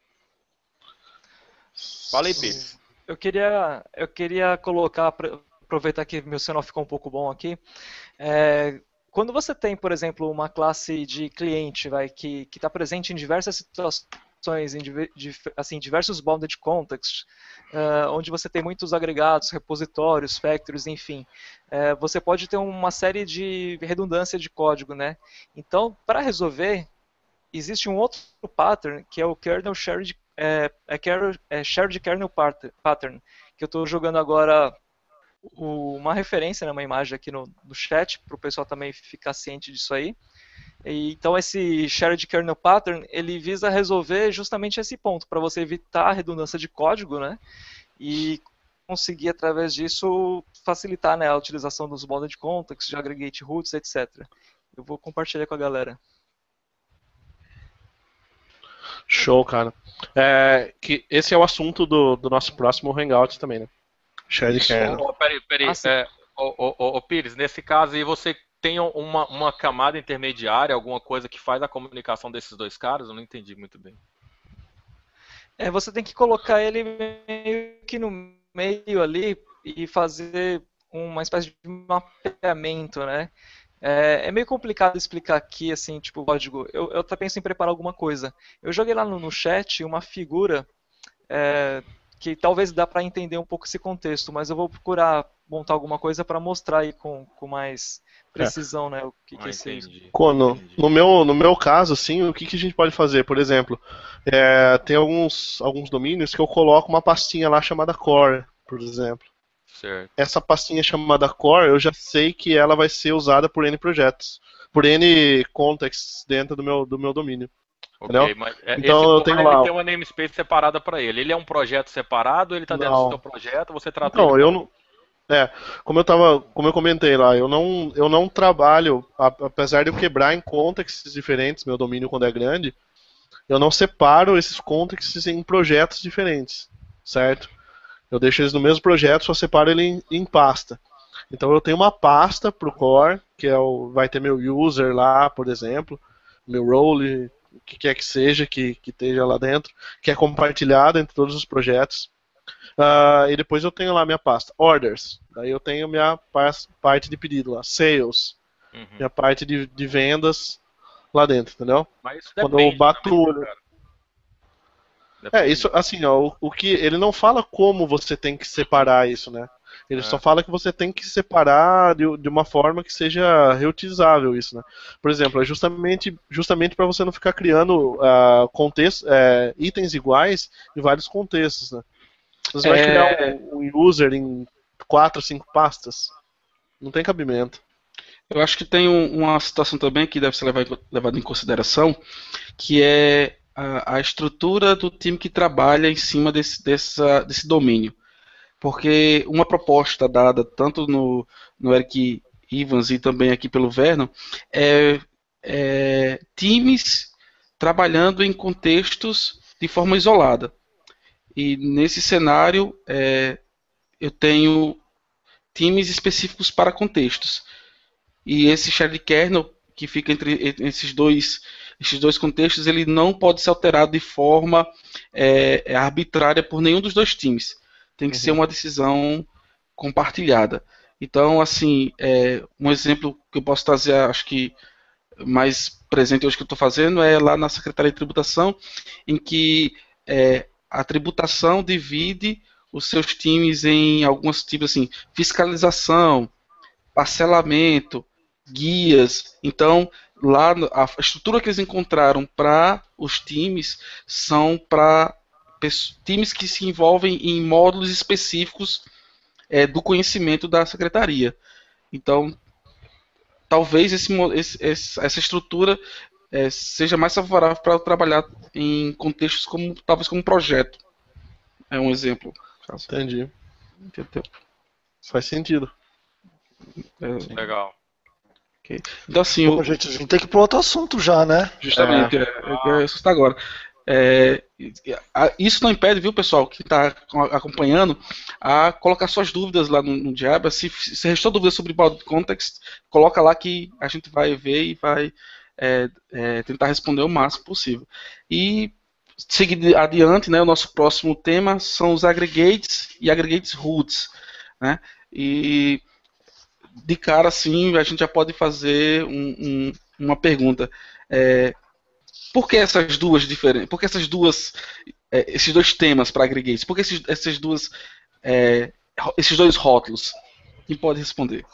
Fala aí, Pires. Eu queria, eu queria colocar, aproveitar que meu sinal ficou um pouco bom aqui. É, quando você tem, por exemplo, uma classe de cliente, vai, que está presente em diversas situações, em assim, diversos bounded contexts, uh, onde você tem muitos agregados, repositórios, factories, enfim, uh, você pode ter uma série de redundância de código, né? Então, para resolver, existe um outro pattern que é o kernel shared, é, é, é shared kernel pattern, que eu estou jogando agora o, uma referência, né, uma imagem aqui no, no chat, para o pessoal também ficar ciente disso aí. E, então esse shared kernel pattern, ele visa resolver justamente esse ponto, para você evitar a redundância de código, né, e conseguir através disso facilitar, né, a utilização dos bounded contexts, de aggregate roots, etcétera. Eu vou compartilhar com a galera. Show, cara. É, que esse é o assunto do, do nosso próximo Hangout também, né? Shared kernel. Oh, peraí, peraí. Ah, é, oh, oh, oh, Pires, nesse caso aí você tem uma, uma camada intermediária, alguma coisa que faz a comunicação desses dois caras? Eu não entendi muito bem. É, você tem que colocar ele meio que no meio ali e fazer uma espécie de mapeamento, né? É, é meio complicado explicar aqui, assim, tipo, o código. Eu, eu até penso em preparar alguma coisa. Eu joguei lá no, no chat uma figura é, que talvez dá para entender um pouco esse contexto, mas eu vou procurar montar alguma coisa para mostrar aí com, com mais precisão, é. né, o que, ah, que é esse... Quando, no, meu, no meu caso, assim, o que, que a gente pode fazer? Por exemplo, é, tem alguns, alguns domínios que eu coloco uma pastinha lá chamada core, por exemplo. Certo. Essa pastinha chamada core, eu já sei que ela vai ser usada por N projetos, por N contexts dentro do meu, do meu domínio. Ok, mas então esse eu tenho lá... tem uma namespace separada para ele. Ele é um projeto separado ou ele está dentro do seu projeto? Você trata não, ele eu não. É, como eu tava, como eu comentei lá, eu não, eu não trabalho, apesar de eu quebrar em contexts diferentes, meu domínio quando é grande, eu não separo esses contexts em projetos diferentes. certo? Eu deixo eles no mesmo projeto, só separo ele em, em pasta. Então eu tenho uma pasta para o core, que é o, vai ter meu user lá, por exemplo, meu role, o que quer que seja que, que esteja lá dentro, que é compartilhado entre todos os projetos. Uh, e depois eu tenho lá minha pasta orders. Daí eu tenho minha pas, parte de pedido lá, sales, Uhum. minha parte de, de vendas lá dentro, entendeu? Mas isso Quando depende eu bato o também, olho. cara. É, Depende. isso, assim, ó, o, o que ele não fala como você tem que separar isso, né? Ele É. só fala que você tem que separar de, de uma forma que seja reutilizável isso, né? Por exemplo, é justamente justamente para você não ficar criando uh, contextos, uh, itens iguais em vários contextos, né? Você vai É. criar um, um user em quatro, cinco pastas, não tem cabimento. Eu acho que tem um- uma situação também que deve ser levada levada em consideração, que é a, a estrutura do time que trabalha em cima desse, dessa, desse domínio. Porque uma proposta dada tanto no, no Eric Evans e também aqui pelo Vernon é, é times trabalhando em contextos de forma isolada. E nesse cenário é, eu tenho times específicos para contextos. E esse shared kernel que fica entre esses dois, esses dois contextos, ele não pode ser alterado de forma é, arbitrária por nenhum dos dois times. Tem que Uhum. ser uma decisão compartilhada. Então, assim, é, um exemplo que eu posso trazer, acho que mais presente hoje que eu estou fazendo é lá na Secretaria de Tributação, em que é, a tributação divide os seus times em alguns tipos assim, fiscalização, parcelamento, guias. Então, lá a estrutura que eles encontraram para os times são para times que se envolvem em módulos específicos é, do conhecimento da secretaria. Então, talvez esse, esse, essa estrutura é, seja mais favorável para trabalhar em contextos como talvez como projeto. É um exemplo. Entendi. Entendeu? Faz sentido. É, Legal. okay. Então, assim, Bom, o, gente, a gente tem que ir para outro assunto já, né? justamente, é. É, é, isso está agora. É, isso não impede, viu, pessoal, que está acompanhando, a colocar suas dúvidas lá no, no Jabra. Se, se restou dúvida sobre Body Context, coloca lá que a gente vai ver e vai é, é, tentar responder o máximo possível. E seguir adiante, né, o nosso próximo tema são os aggregates e aggregates roots, né? E de cara, assim, a gente já pode fazer um, um, uma pergunta. É, por que essas duas diferentes? Por que essas duas, é, esses dois temas para aggregates? Por que esses, essas duas, é, esses dois rótulos? Quem pode responder?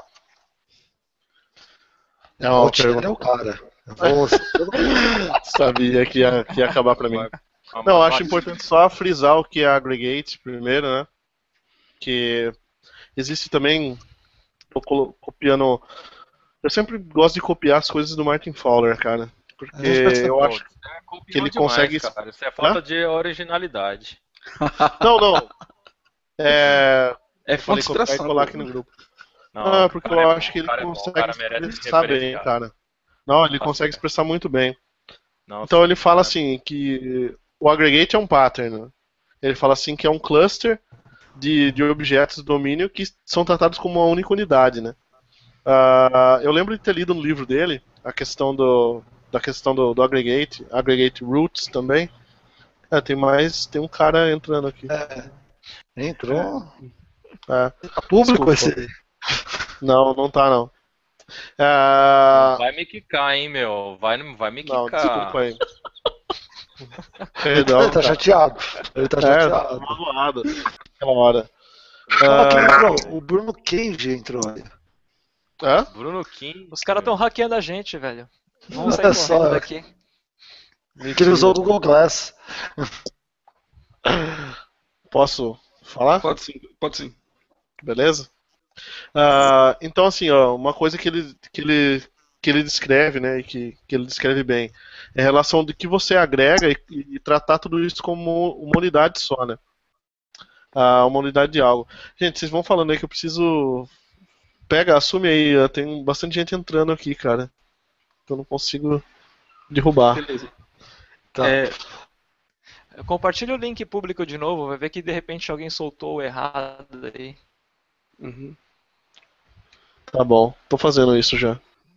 É uma O Tiago pergunta. é o cara. Vamos... Sabia que ia, que ia acabar para mim. Vamos Não, eu lá, acho vai. importante só frisar o que é aggregate primeiro, né? Que existe também, tô colo- copiando, eu sempre gosto de copiar as coisas do Martin Fowler, cara, porque A gente percebeu. eu acho Pô, é copião que ele demais, consegue- cara. Isso é falta de originalidade. não, não, é, É eu falei fonte de copiar e inspiração. colar aqui no grupo. Não, Não, é o porque cara eu é acho bom, que o ele cara é bom, o consegue cara merece ser expressar bem, referenciado. cara. Não, ele Tá consegue certo. expressar muito bem. Não, Então sim, ele fala cara. assim que o aggregate é um pattern, né? Ele fala assim que é um cluster de, de objetos do domínio que são tratados como uma única unidade, né? Ah, eu lembro de ter lido no livro dele a questão do da questão do, do aggregate, aggregate roots também. É, tem mais, tem um cara entrando aqui. Entrou. É, Tá público desculpa. esse. Não, não tá não. Ah, Vai me quicar, hein, meu. Vai, vai me não, quicar. desculpa aí. Ele tá, Perdão, ele tá cara. chateado. Ele tá É, chateado. tá magoado. Aquela hora. Ó, quem Ah, entrou? O Bruno Cage entrou aí. hã? Bruno Kim. Os caras estão hackeando a gente, velho. Vamos sair Olha correndo só. daqui. Que ele usou o Google Glass. Posso falar? Pode sim, pode sim. Beleza? Ah, então, assim, ó, uma coisa que ele, que ele, que ele descreve, né, e que, que ele descreve bem, é a relação de que você agrega e, e tratar tudo isso como uma unidade só, né? Ah, uma unidade de algo. Gente, vocês vão falando aí que eu preciso. Pega, assume aí, tem bastante gente entrando aqui, cara. Eu não consigo derrubar. Beleza. Tá. É, Compartilha o link público de novo, vai ver que de repente alguém soltou o errado aí. Uhum. Tá bom, tô fazendo isso já.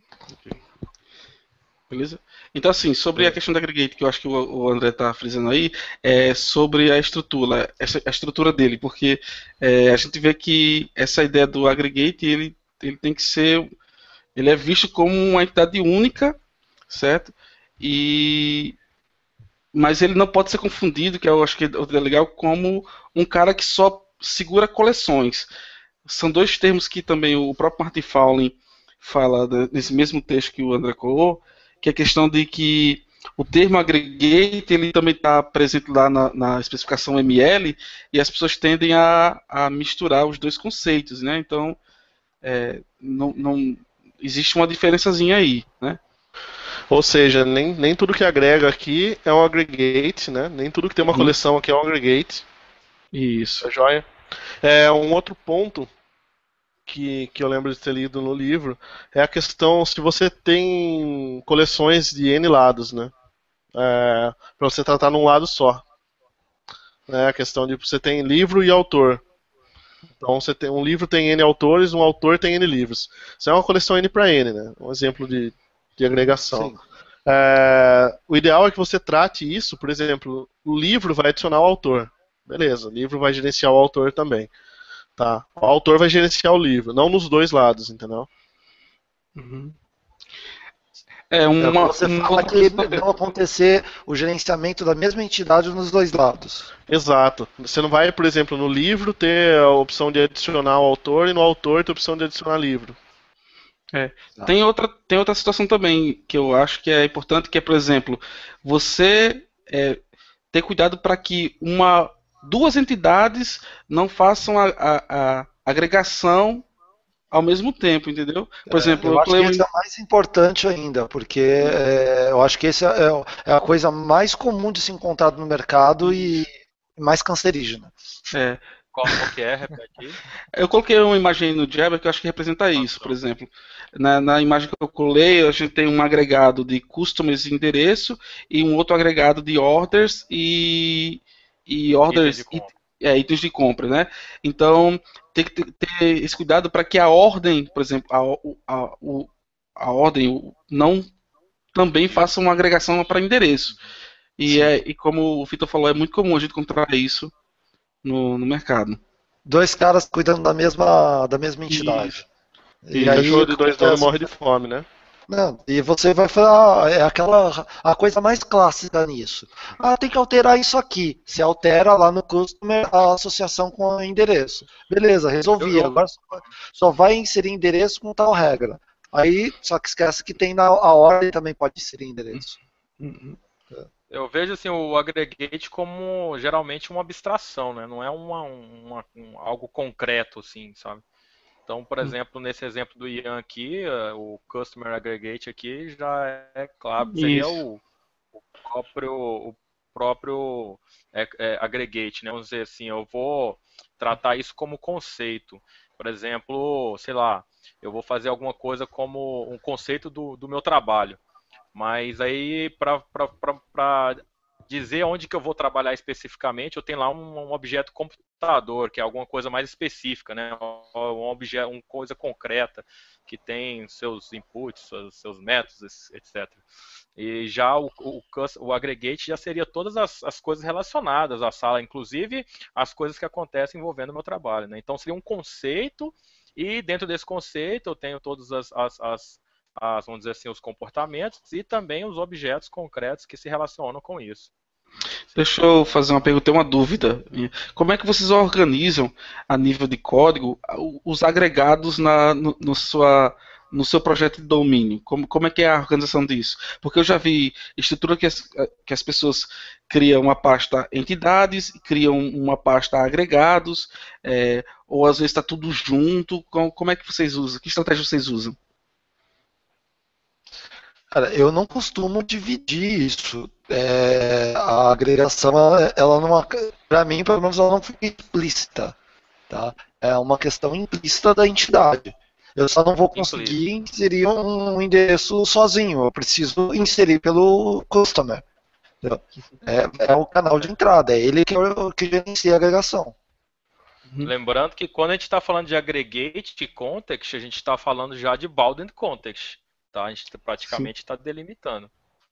Beleza? Então, assim, sobre a questão do aggregate, que eu acho que o André está frisando aí, é sobre a estrutura, essa, a estrutura dele, porque é, a gente vê que essa ideia do aggregate, ele, ele tem que ser, ele é visto como uma entidade única, certo? E, mas ele não pode ser confundido, que eu acho que é legal, como um cara que só segura coleções. São dois termos que também o próprio Martin Fowling fala nesse mesmo texto que o André colocou, que é a questão de que o termo aggregate ele também está presente lá na, na especificação M L e as pessoas tendem a, a misturar os dois conceitos, né? Então, é, não, não existe uma diferençazinha aí, né? Ou seja, nem, nem tudo que agrega aqui é um aggregate, né? Nem tudo que tem uma Uhum. coleção aqui é um aggregate. Isso. É joia? É, um outro ponto que, que eu lembro de ter lido no livro é a questão se você tem coleções de N lados, né? É, para você tratar num lado só. É a questão de você tem livro e autor. Então você tem um livro tem N autores, um autor tem N livros. Isso é uma coleção N para N, né? Um exemplo de, de agregação. É, o ideal é que você trate isso, por exemplo, o livro vai adicionar o autor. Beleza, o livro vai gerenciar o autor também. Tá. O autor vai gerenciar o livro, não nos dois lados, entendeu? Uhum. É uma, Você uma fala outra que coisa- não acontecer o gerenciamento da mesma entidade nos dois lados. Exato. Você não vai, por exemplo, no livro ter a opção de adicionar o autor e no autor ter a opção de adicionar livro. É. Tem outra, tem outra situação também que eu acho que é importante, que é, por exemplo, você é, ter cuidado para que uma, duas entidades não façam a, a- a agregação ao mesmo tempo, entendeu? Por exemplo, Eu eu acho que lembro- esse é o mais importante ainda, porque é, eu acho que esse é, é a coisa mais comum de se encontrar no mercado e mais cancerígena. é, Qual que é? Repete aí. eu coloquei uma imagem no Jabber que eu acho que representa isso, por exemplo. Na, na imagem que eu colei, a gente tem um agregado de customers e endereço e um outro agregado de orders e, e orders Itens de compra. e- é, itens de compra, né? Então tem que ter, ter esse cuidado para que a ordem, por exemplo, a, o- a, o- a ordem o- não também faça uma agregação para endereço. E, é, e como o Vitor falou, é muito comum a gente encontrar isso no, no mercado. Dois caras cuidando da mesma, da mesma entidade. Isso. E Isso. aí, Cachorro de dois donos acontece- morre de fome, né? Não, e você vai falar, é aquela a coisa mais clássica nisso. Ah, tem que alterar isso aqui. Você altera lá no customer a associação com o endereço. Beleza, resolvi. Eu- eu- Agora só vai- só vai inserir endereço com tal regra. Aí, só que esquece que tem na a ordem também pode inserir endereço. Uhum. Eu vejo assim o aggregate como geralmente uma abstração, né? Não é uma, uma- um- algo concreto, assim, sabe? Então, por exemplo, nesse exemplo do Ian aqui, eh, o Customer Aggregate aqui já é claro, seria Isso. o, o próprio, o próprio é, é, aggregate, né? Vamos dizer assim, eu vou tratar isso como conceito. Por exemplo, sei lá, eu vou fazer alguma coisa como um conceito do, do meu trabalho. Mas aí, para dizer onde que eu vou trabalhar especificamente, eu tenho lá um, um objeto computador, que é alguma coisa mais específica, né? Um objeto, uma coisa concreta, que tem seus inputs, seus, seus métodos, etcétera. E já o, o, o aggregate já seria todas as, as coisas relacionadas à sala, inclusive as coisas que acontecem envolvendo o meu trabalho, né? Então seria um conceito, e dentro desse conceito eu tenho todas as, as, as As, vamos dizer assim, os comportamentos e também os objetos concretos que se relacionam com isso. Deixa eu fazer uma pergunta, uma dúvida. Como é que vocês organizam, a nível de código, os agregados na, no, no, sua, no seu projeto de domínio? Como, como é que é a organização disso? Porque eu já vi estrutura que as, que as pessoas criam uma pasta entidades, criam uma pasta agregados, é, ou às vezes está tudo junto. Como, como é que vocês usam? Que estratégia vocês usam? Cara, eu não costumo dividir isso. É, a agregação, ela, ela não, para mim, pelo menos, ela não fica explícita, tá? É uma questão implícita da entidade. Eu só não vou conseguir inserir um endereço sozinho. Eu preciso inserir pelo customer. É, é o canal de entrada, é ele que, é o- que gerencia a agregação. Lembrando que quando a gente está falando de aggregate e context, a gente está falando já de bounded context, tá? A gente praticamente está delimitando.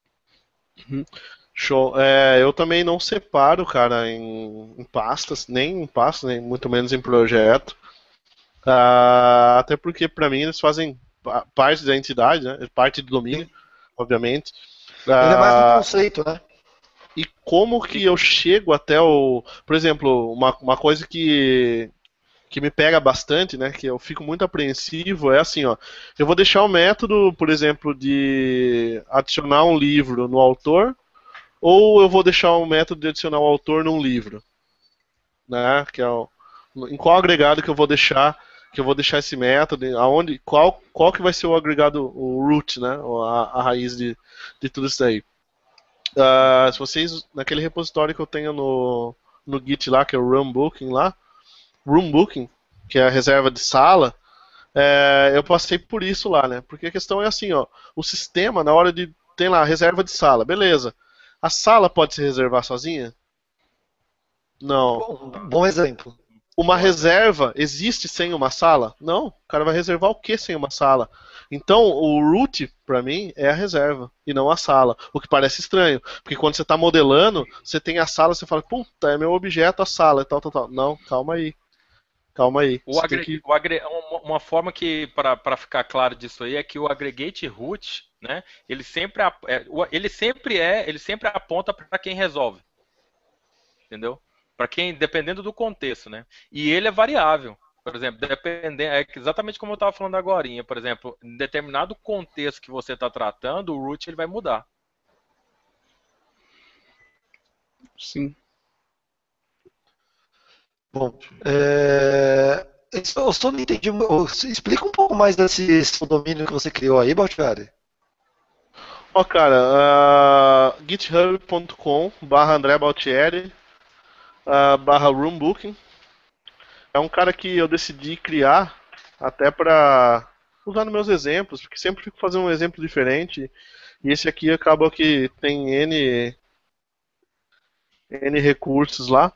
Show. É, eu também não separo, cara, em, em pastas, nem em pastas, nem muito menos em projeto. Ah, até porque, para mim, eles fazem pa- parte da entidade, né? Parte do domínio, obviamente. Ele é mais um Ah, conceito, né? e como que eu chego até o. Por exemplo, uma, uma coisa que, que me pega bastante, né? Que eu fico muito apreensivo, é assim, ó. Eu vou deixar o método, por exemplo, de adicionar um livro no autor, ou eu vou deixar o método de adicionar o autor num livro, né? Que é o, em qual agregado que eu vou deixar que eu vou deixar esse método, aonde, qual, qual que vai ser o agregado, o root, né? A, a raiz de, de tudo isso aí. Uh, se vocês, naquele repositório que eu tenho no, no Git lá, que é o Room Booking lá, Room Booking, que é a reserva de sala, é, eu passei por isso lá, né? Porque a questão é assim, ó, o sistema, na hora de, tem lá, reserva de sala, beleza. A sala pode se reservar sozinha? Não. Bom, bom exemplo. Uma reserva existe sem uma sala? Não. O cara vai reservar o que sem uma sala? Então, o root, para mim, é a reserva e não a sala. O que parece estranho, porque quando você está modelando, você tem a sala, você fala, puta, é meu objeto a sala e tal, tal, tal. Não, calma aí. Calma aí. O Você tem agre... que... o agre... uma, uma forma que, para ficar claro disso aí, é que o aggregate root, né, ele sempre, ap- é, o- ele sempre é, ele sempre aponta para quem resolve, entendeu? Para quem, dependendo do contexto, né? E ele é variável. Por exemplo, dependendo, é exatamente como eu estava falando agora. Por exemplo, em determinado contexto que você está tratando, o root ele vai mudar. Sim. Bom, é... eu só não entendi. eu- Explica um pouco mais desse seu domínio que você criou aí, Baltiari. Ó, cara, uh, github ponto com barra André Baltieri uh, barra Room Booking. É um cara que eu decidi criar até para usar nos meus exemplos, porque sempre fico fazendo um exemplo diferente. E esse aqui acabou que tem N, N recursos lá.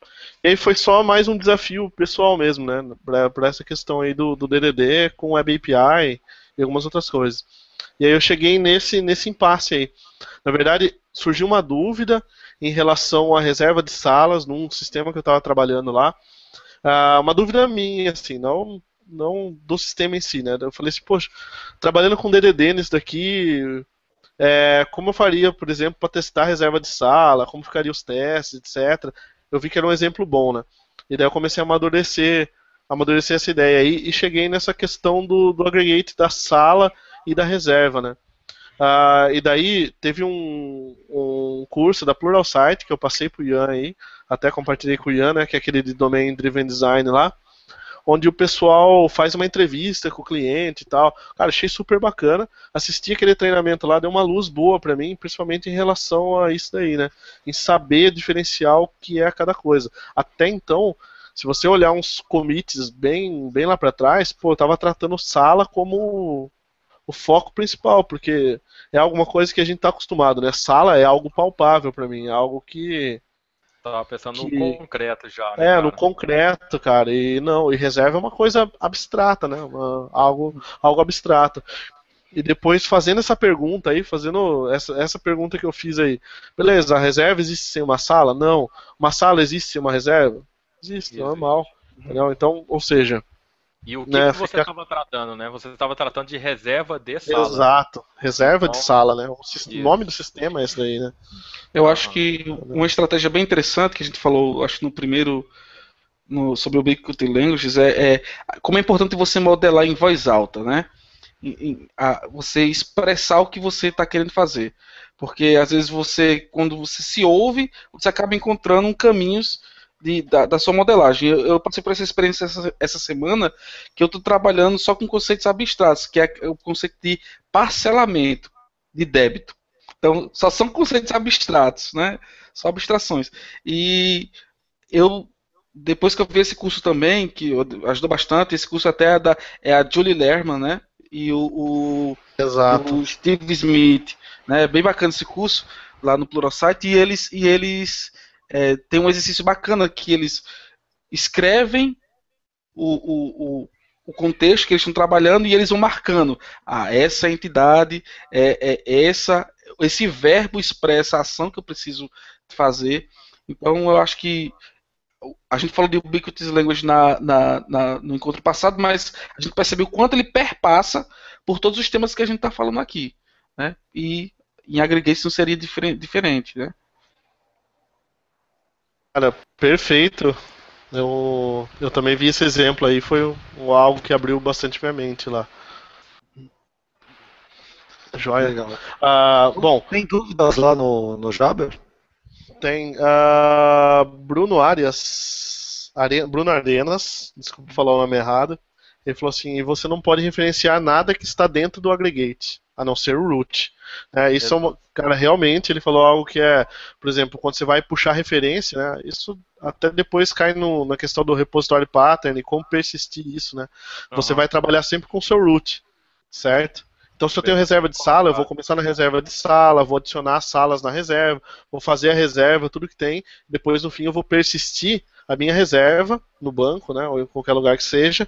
E aí foi só mais um desafio pessoal mesmo, né? Para essa questão aí do, do D D D com Web A P I e algumas outras coisas. E aí eu cheguei nesse, nesse impasse aí. Na verdade, surgiu uma dúvida em relação à reserva de salas num sistema que eu estava trabalhando lá. Ah, uma dúvida minha, assim, não, não do sistema em si, né? Eu falei assim, poxa, trabalhando com D D D nisso daqui, é, como eu faria, por exemplo, para testar a reserva de sala, como ficaria os testes, etcétera. Eu vi que era um exemplo bom, né? E daí eu comecei a amadurecer, amadurecer essa ideia aí e cheguei nessa questão do, do aggregate da sala e da reserva, né? Ah, e daí teve um, um curso da Pluralsight que eu passei pro Ian aí, até compartilhei com o Ian, né, que é aquele de Domain Driven Design lá, onde o pessoal faz uma entrevista com o cliente e tal. Cara, achei super bacana. Assisti aquele treinamento lá, deu uma luz boa pra mim, principalmente em relação a isso daí, né? Em saber diferenciar o que é cada coisa. Até então, se você olhar uns commits bem, bem lá pra trás, pô, eu tava tratando sala como o foco principal, porque é alguma coisa que a gente tá acostumado, né? Sala é algo palpável pra mim, é algo que Tava pensando que- no concreto já, né, é, cara? no concreto, cara, e não, e reserva é uma coisa abstrata, né? Uma- algo, algo abstrato. E depois fazendo essa pergunta aí, fazendo essa, essa pergunta que eu fiz aí, beleza, a reserva existe sem uma sala? Não. Uma sala existe sem uma reserva? Existe, Existe. normal. Entendeu? Então, ou seja, E o que, né, que você fica- estava tratando, né? Você estava tratando de reserva de sala. exato, reserva de Então, sala, né? O sis- isso. nome do sistema é esse daí, né? Eu acho que uma estratégia bem interessante que a gente falou, acho que no primeiro no, sobre o Ubiquity Languages é, é como é importante você modelar em voz alta, né? Em- em- a- você expressar o que você está querendo fazer, porque às vezes você, quando você se ouve, você acaba encontrando um caminhos de, da, da sua modelagem. Eu, eu passei por essa experiência essa, essa semana que eu estou trabalhando só com conceitos abstratos, que é o conceito de parcelamento de débito. Então, só são conceitos abstratos, né? Só abstrações. E eu, depois que eu vi esse curso também, que ajudou bastante, esse curso até é, da, é a Julie Lerman, né? E o, o, Exato. o Steve Smith, né? Bem bacana esse curso, lá no Pluralsight, e eles, e eles é, têm um exercício bacana que eles escrevem o, o, o, o contexto que eles estão trabalhando e eles vão marcando. Ah, essa entidade, é, é essa, esse verbo expressa a ação que eu preciso fazer. Então eu acho que a gente falou de Ubiquitous Language na, na, na, no encontro passado, mas a gente percebeu o quanto ele perpassa por todos os temas que a gente está falando aqui, né? E em aggregation seria diferente, diferente, né? Cara, perfeito. Eu, eu também vi esse exemplo aí, foi um, algo que abriu bastante minha mente lá. Joia. Legal. Ah, bom, Tem dúvidas lá no, no Jabber? tem ah, Bruno Arias, Are, Bruno Arenas, desculpa falar o nome errado. Ele falou assim: e você não pode referenciar nada que está dentro do aggregate, a não ser o root. É, isso é uma, cara, realmente ele falou algo que é, por exemplo, quando você vai puxar referência, né, isso até depois cai no, na questão do repository pattern e como persistir isso, né? Você Uhum. vai trabalhar sempre com o seu root, certo? Então, se eu tenho reserva de sala, eu vou começar na reserva de sala, vou adicionar salas na reserva, vou fazer a reserva, tudo que tem. Depois, no fim, eu vou persistir a minha reserva no banco, né, ou em qualquer lugar que seja.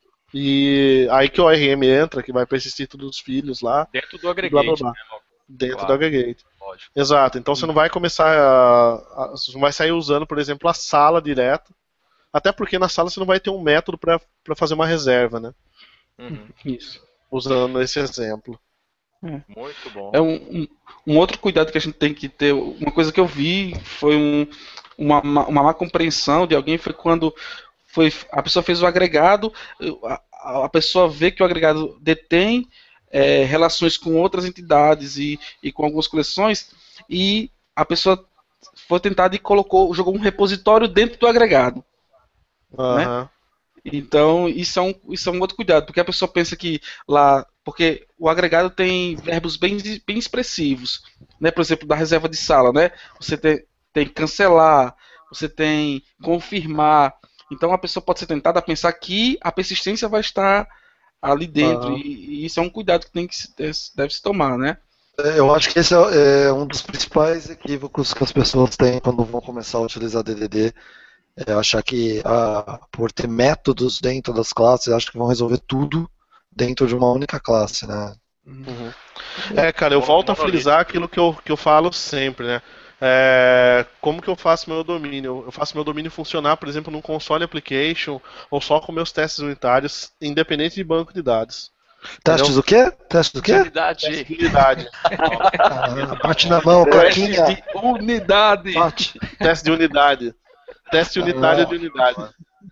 E aí que o O R M entra, que vai persistir todos os filhos lá. Dentro do blá, aggregate, blá, blá. né? Dentro Claro. do aggregate. Lógico. Exato. Então, você não vai começar a, a, você não vai sair usando, por exemplo, a sala direto. Até porque na sala você não vai ter um método para fazer uma reserva, né? Uhum. Isso. Usando esse exemplo. Muito bom. É um, um, um outro cuidado que a gente tem que ter. Uma coisa que eu vi foi um, uma, uma, uma má compreensão de alguém foi quando foi, a pessoa fez o agregado, a, a pessoa vê que o agregado detém é, relações com outras entidades e, e com algumas coleções, e a pessoa foi tentada e colocou, jogou um repositório dentro do agregado. Aham. Então, isso é, um, isso é um outro cuidado, porque a pessoa pensa que lá, porque o agregado tem verbos bem, bem expressivos, né? Por exemplo, da reserva de sala, né? Você tem, tem cancelar, você tem confirmar. Então, a pessoa pode ser tentada a pensar que a persistência vai estar ali dentro, Aham. e, e isso é um cuidado que tem que se, deve se tomar, né? Eu acho que esse é, é um dos principais equívocos que as pessoas têm quando vão começar a utilizar D D D. É achar que ah, por ter métodos dentro das classes, acho que vão resolver tudo dentro de uma única classe, né? Uhum. É, cara, eu volto a frisar aquilo que eu, que eu falo sempre, né? É, como que eu faço meu domínio? Eu faço meu domínio funcionar, por exemplo, num console application ou só com meus testes unitários, independente de banco de dados. Testes do quê? Testes do quê? Unidade. Testes de unidade. Ah, bate na mão, plaquinha. De unidade! Bate. Teste de unidade. Teste unitário Ah. de unidade.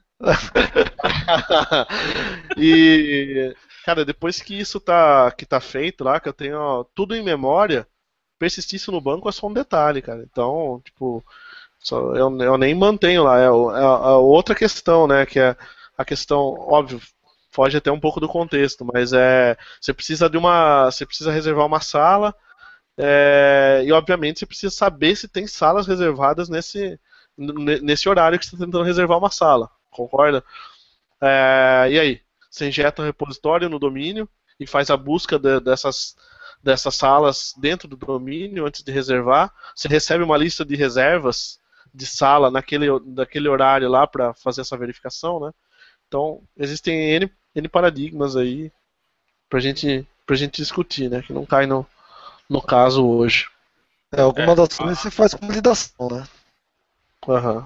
E, cara, depois que isso tá, que tá feito lá, que eu tenho ó, tudo em memória, persistir isso no banco é só um detalhe, cara. Então, tipo, só, eu, eu nem mantenho lá. É, o- é a a outra questão, né? Que é a questão, óbvio, foge até um pouco do contexto, mas é. Você precisa de uma. Você precisa reservar uma sala. é, e obviamente você precisa saber se tem salas reservadas nesse, n- nesse horário que você está tentando reservar uma sala. Concorda? É, e aí? Você injeta um repositório no domínio e faz a busca de- dessas, dessas salas dentro do domínio antes de reservar. Você recebe uma lista de reservas de sala naquele, naquele horário lá para fazer essa verificação, né? Então, existem N, N paradigmas aí pra gente, pra gente discutir, né? Que não cai no, no caso hoje. É, alguma das coisas você faz com validação, né? Aham.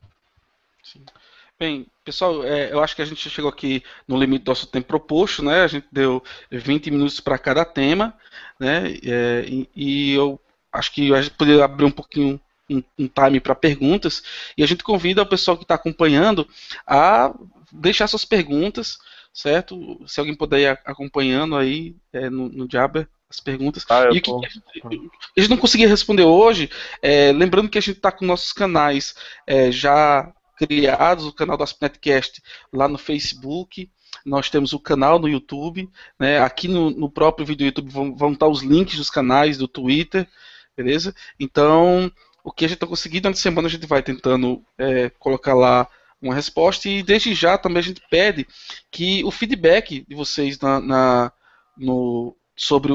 Bem, pessoal, é, eu acho que a gente chegou aqui no limite do nosso tempo proposto, né? A gente deu vinte minutos para cada tema, né? É, e, e eu acho que a gente poderia abrir um pouquinho um, um time para perguntas, e a gente convida o pessoal que está acompanhando a deixar suas perguntas, certo? Se alguém puder ir a- acompanhando aí é, no, no Jabber as perguntas. Ah, eu E o que tô- que a gente, a gente não conseguia responder hoje, é, lembrando que a gente está com nossos canais é, já criados, o canal do AspNetCast lá no Facebook, nós temos o canal no YouTube, né? Aqui no, no próprio vídeo do YouTube vão, vão estar os links dos canais do Twitter, beleza? Então, o que a gente está conseguindo durante a semana, a gente vai tentando é, colocar lá uma resposta, e desde já também a gente pede que o feedback de vocês na, na- no, sobre o,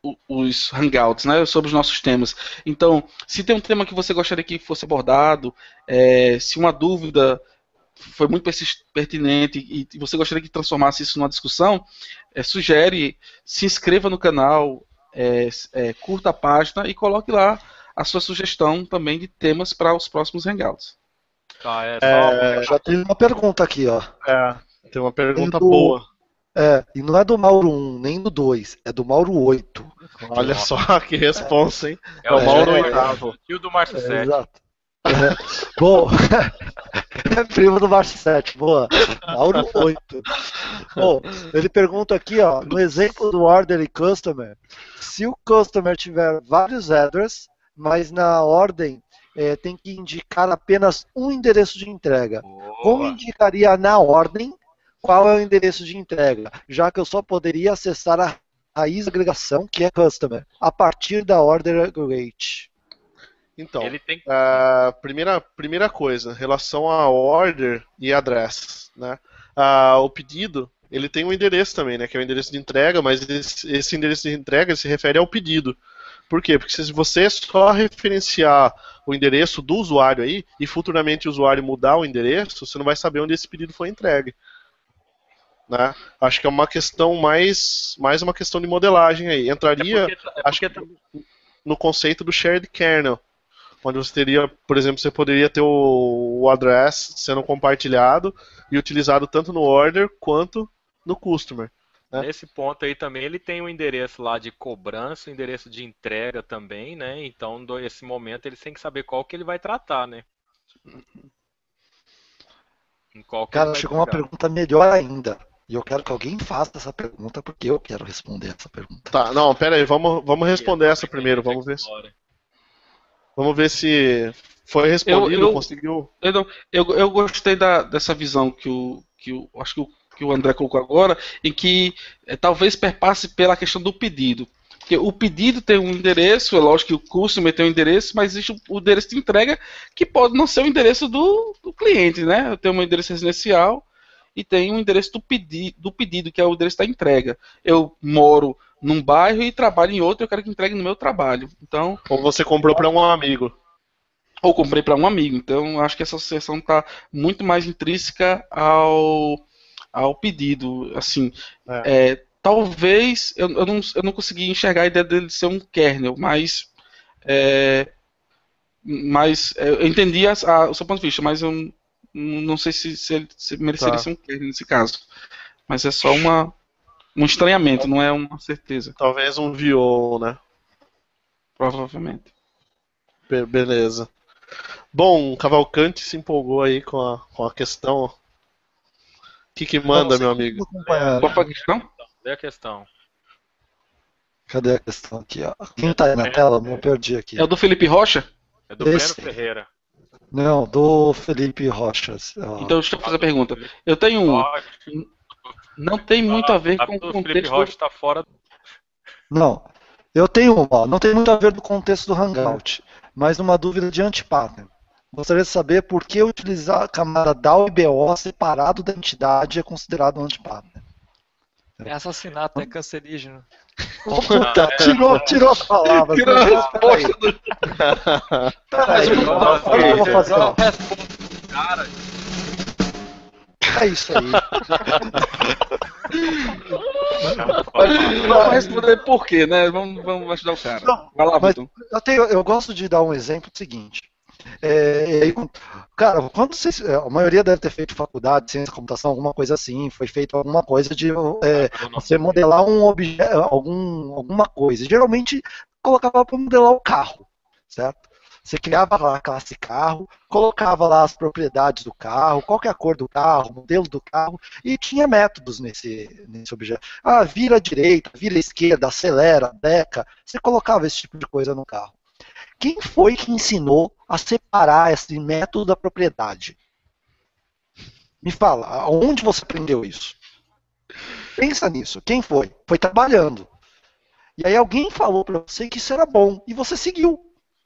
os hangouts, né, sobre os nossos temas. Então, se tem um tema que você gostaria que fosse abordado, é, se uma dúvida foi muito pertinente e você gostaria que transformasse isso numa discussão, é, sugere, se inscreva no canal, é, é, curta a página e coloque lá a sua sugestão também de temas para os próximos hangouts. Tá, é só... É, já tem uma pergunta aqui, ó. É, tem uma pergunta do- boa. É, e não é do Mauro um, nem do dois, é do Mauro oito. Olha só que responsa, hein? É o o Mauro é, oitavo. tio do Márcio É, sete. exato. É, bom, é primo do Márcio sete, boa. Mauro oito. Bom, ele pergunta aqui, ó, no exemplo do Orderly Customer, se o customer tiver vários headers, mas na ordem é, tem que indicar apenas um endereço de entrega. Como Boa. indicaria na ordem qual é o endereço de entrega, já que eu só poderia acessar a raiz da agregação, que é customer, a partir da order aggregate. Então, Ele tem a primeira, primeira coisa, em relação a order e address, né? Ah, o pedido, ele tem um endereço também, né? Que é o endereço de entrega, mas esse, esse endereço de entrega se refere ao pedido. Por quê? Porque se você só referenciar o endereço do usuário aí, e futuramente o usuário mudar o endereço, você não vai saber onde esse pedido foi entregue. Né? Acho que é uma questão mais, mais uma questão de modelagem aí. Entraria, É porque, é acho porque que no conceito do shared kernel, onde você teria, por exemplo, você poderia ter o, o address sendo compartilhado e utilizado tanto no order quanto no customer. Né? Nesse ponto aí também ele tem um endereço lá de cobrança, o endereço de entrega também, né? Então, nesse momento ele tem que saber qual que ele vai tratar, né? Em qual que ele Cara, vai chegou uma pegar. pergunta melhor ainda. E eu quero que alguém faça essa pergunta, porque eu quero responder essa pergunta. Tá, não, pera aí, vamos, vamos responder essa primeiro, vamos ver se, vamos ver se foi respondido, Eu- eu- conseguiu. Eu, não- eu, eu gostei da, dessa visão que o, que o acho que o, que o André colocou agora, em que eh, talvez perpasse pela questão do pedido. Porque o pedido tem um endereço, é lógico que o customer tem um endereço, mas existe o, o endereço de entrega que pode não ser o endereço do, do cliente, né? Eu tenho um endereço residencial e tem um endereço do, pedi, do pedido, que é o endereço da entrega. Eu moro num bairro e trabalho em outro, eu quero que entregue no meu trabalho. Então, Ou você comprou para um amigo. ou comprei para um amigo. Então, acho que essa associação está muito mais intrínseca ao, ao pedido. Assim, É. é, talvez eu, eu, não, eu não consegui enxergar a ideia dele ser um kernel, mas, é, mas é, eu entendi a, a, o seu ponto de vista, mas eu n- não sei se, se ele se mereceria Tá. ser um kernel nesse caso. Mas é só uma, um estranhamento, não é uma certeza, Talvez um V O, né? provavelmente. Be- beleza. Bom, o Cavalcante se empolgou aí com a, com a questão. O que que manda, meu amigo? Acompanhar. Qual foi a questão? Cadê a questão? Cadê a questão aqui? Ó? Quem tá aí na tela? Eu perdi aqui. É o do Felipe Rocha? É do Esse. Breno Ferreira. Não, do Felipe Rochas. Ó. Então deixa eu fazer a pergunta. Eu tenho um. Pode. Não tem muito a ver A com o do Felipe contexto. Rocha está fora. Não, eu tenho uma, ó, não tem muito a ver do contexto do Hangout, mas uma dúvida de anti-pattern. Gostaria de saber por que utilizar a camada D A O e B O separado da entidade é considerado um anti-pattern. É assassinato, é cancerígeno. Puta, tirou, tirou as palavras. Tirou a Peraí, resposta do. peraí, Mas ó, não, olha o que eu vou fazer, ó. Cara, É isso aí. Não vai responder por quê, né? Vamos, vamos ajudar o cara. Não, Vai lá, mas Vitor. eu, tenho, eu gosto de dar um exemplo seguinte. É, e aí, cara, quando vocês, a maioria deve ter feito faculdade, ciência da computação, alguma coisa assim, foi feito alguma coisa de é, você modelar um objeto, algum, alguma coisa. Geralmente colocava para modelar o carro, certo? Você criava lá a classe carro, colocava lá as propriedades do carro, qual que é a cor do carro, o modelo do carro, e tinha métodos nesse, nesse objeto. Ah, vira à direita, vira à esquerda, acelera, breca. Você colocava esse tipo de coisa no carro. Quem foi que ensinou a separar esse método da propriedade? Me fala, aonde você aprendeu isso? Pensa nisso. Quem foi? Foi trabalhando. E aí alguém falou para você que isso era bom e você seguiu.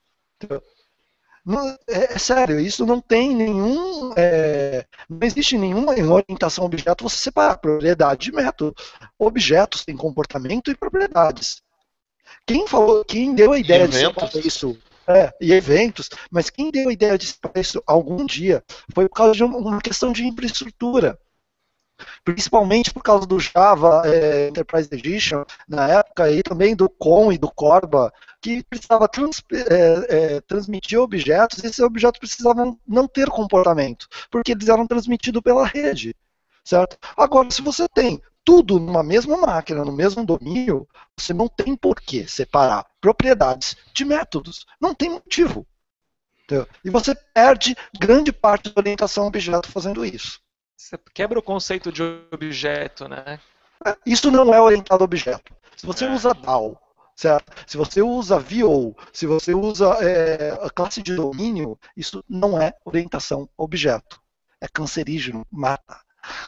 Não, é, é sério, isso não tem nenhum. É, não existe nenhuma em orientação a objeto você separar propriedade de método. Objetos têm comportamento e propriedades. Quem falou, quem deu a ideia de Eventos. separar isso? É, e eventos, mas quem deu a ideia de separar isso algum dia foi por causa de uma questão de infraestrutura. Principalmente por causa do Java é, Enterprise Edition, na época, e também do Com e do Corba, que precisava trans, é, é, transmitir objetos, e esses objetos precisavam não ter comportamento, porque eles eram transmitidos pela rede, certo? Agora, se você tem tudo numa mesma máquina, no mesmo domínio, você não tem por que separar propriedades de métodos, não tem motivo. Entendeu? E você perde grande parte da orientação a objeto fazendo isso. Você quebra o conceito de objeto, né? Isso não é orientado a objeto. Se você É. usa D A O, certo? Se você usa V O, se você usa é, a classe de domínio, isso não é orientação a objeto. É cancerígeno, mata.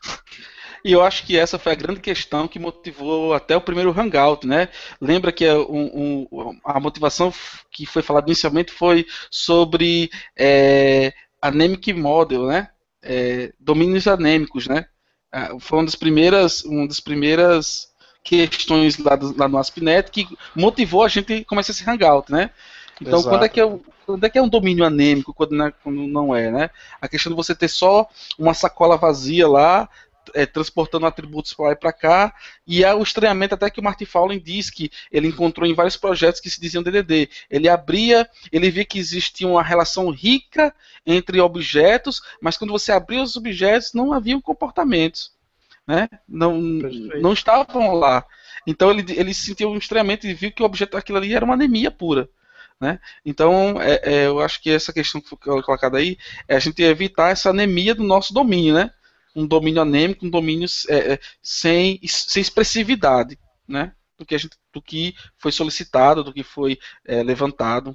E eu acho que essa foi a grande questão que motivou até o primeiro Hangout, né? Lembra que um, um, a motivação que foi falada inicialmente foi sobre é, Anemic Model, né? É, domínios anêmicos, né? Ah, foi uma das primeiras, uma das primeiras questões lá, do, lá no ASP.NET que motivou a gente a começar esse Hangout, né? Então, Exato. quando é, que é, quando é que é um domínio anêmico, quando não, é, quando não é, né? A questão de você ter só uma sacola vazia lá, é, transportando atributos para lá e para cá, e é o estranhamento até que o Martin Fowler diz que ele encontrou em vários projetos que se diziam D D D. Ele abria, ele via que existia uma relação rica entre objetos, mas quando você abria os objetos não haviam comportamentos, né? Não, não estavam lá. Então ele, ele sentiu um estranhamento e viu que o objeto daquilo ali era uma anemia pura. Né? Então, é, é, eu acho que essa questão que foi colocada aí é a gente evitar essa anemia do nosso domínio, né? Um domínio anêmico, um domínio é, sem, sem expressividade, né? Do que, a gente, do que foi solicitado, do que foi é, levantado.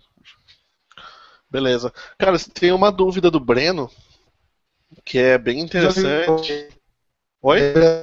Beleza. Cara, tem uma dúvida do Breno, que é bem interessante. Oi?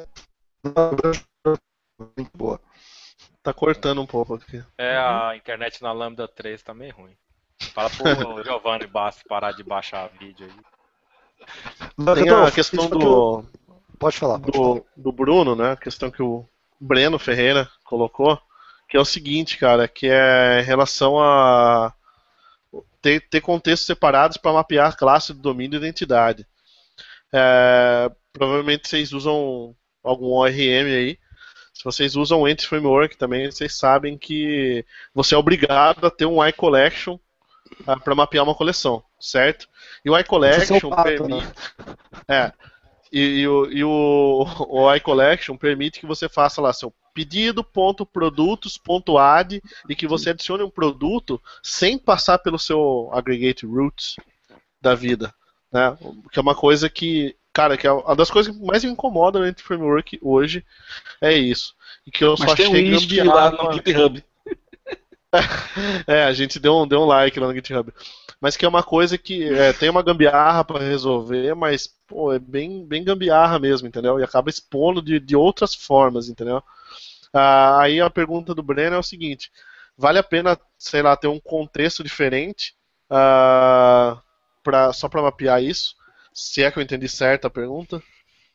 Muito boa. Tá cortando um pouco aqui. É, a internet na Lambda três tá meio ruim. Fala pro Giovanni Bassi parar de baixar vídeo aí. Tem a questão do, pode falar, pode do, falar. do Bruno, né? A questão que o Breno Ferreira colocou, que é o seguinte, cara, que é em relação a ter, ter contextos separados para mapear a classe do domínio e identidade. É, provavelmente vocês usam algum O R M aí. Se vocês usam o Entity Framework também, vocês sabem que você é obrigado a ter um iCollection uh, para mapear uma coleção, certo? E o iCollection é o pato, permite... né? É, e, e, o, e o, o iCollection permite que você faça lá seu pedido.produtos.add e que você adicione um produto sem passar pelo seu aggregate roots da vida, né? Que é uma coisa que, cara, que é uma das coisas que mais me incomoda no Entity Framework hoje é isso. E que eu Mas só tem um achei list lá no GitHub. É, a gente deu um, deu um like lá no GitHub. Mas que é uma coisa que é, tem uma gambiarra para resolver, mas pô, é bem, bem gambiarra mesmo, entendeu? E acaba expondo de, de outras formas, entendeu? Ah, aí a pergunta do Breno é o seguinte: vale a pena, sei lá, ter um contexto diferente ah, pra, só para mapear isso? Se é que eu entendi certo a pergunta.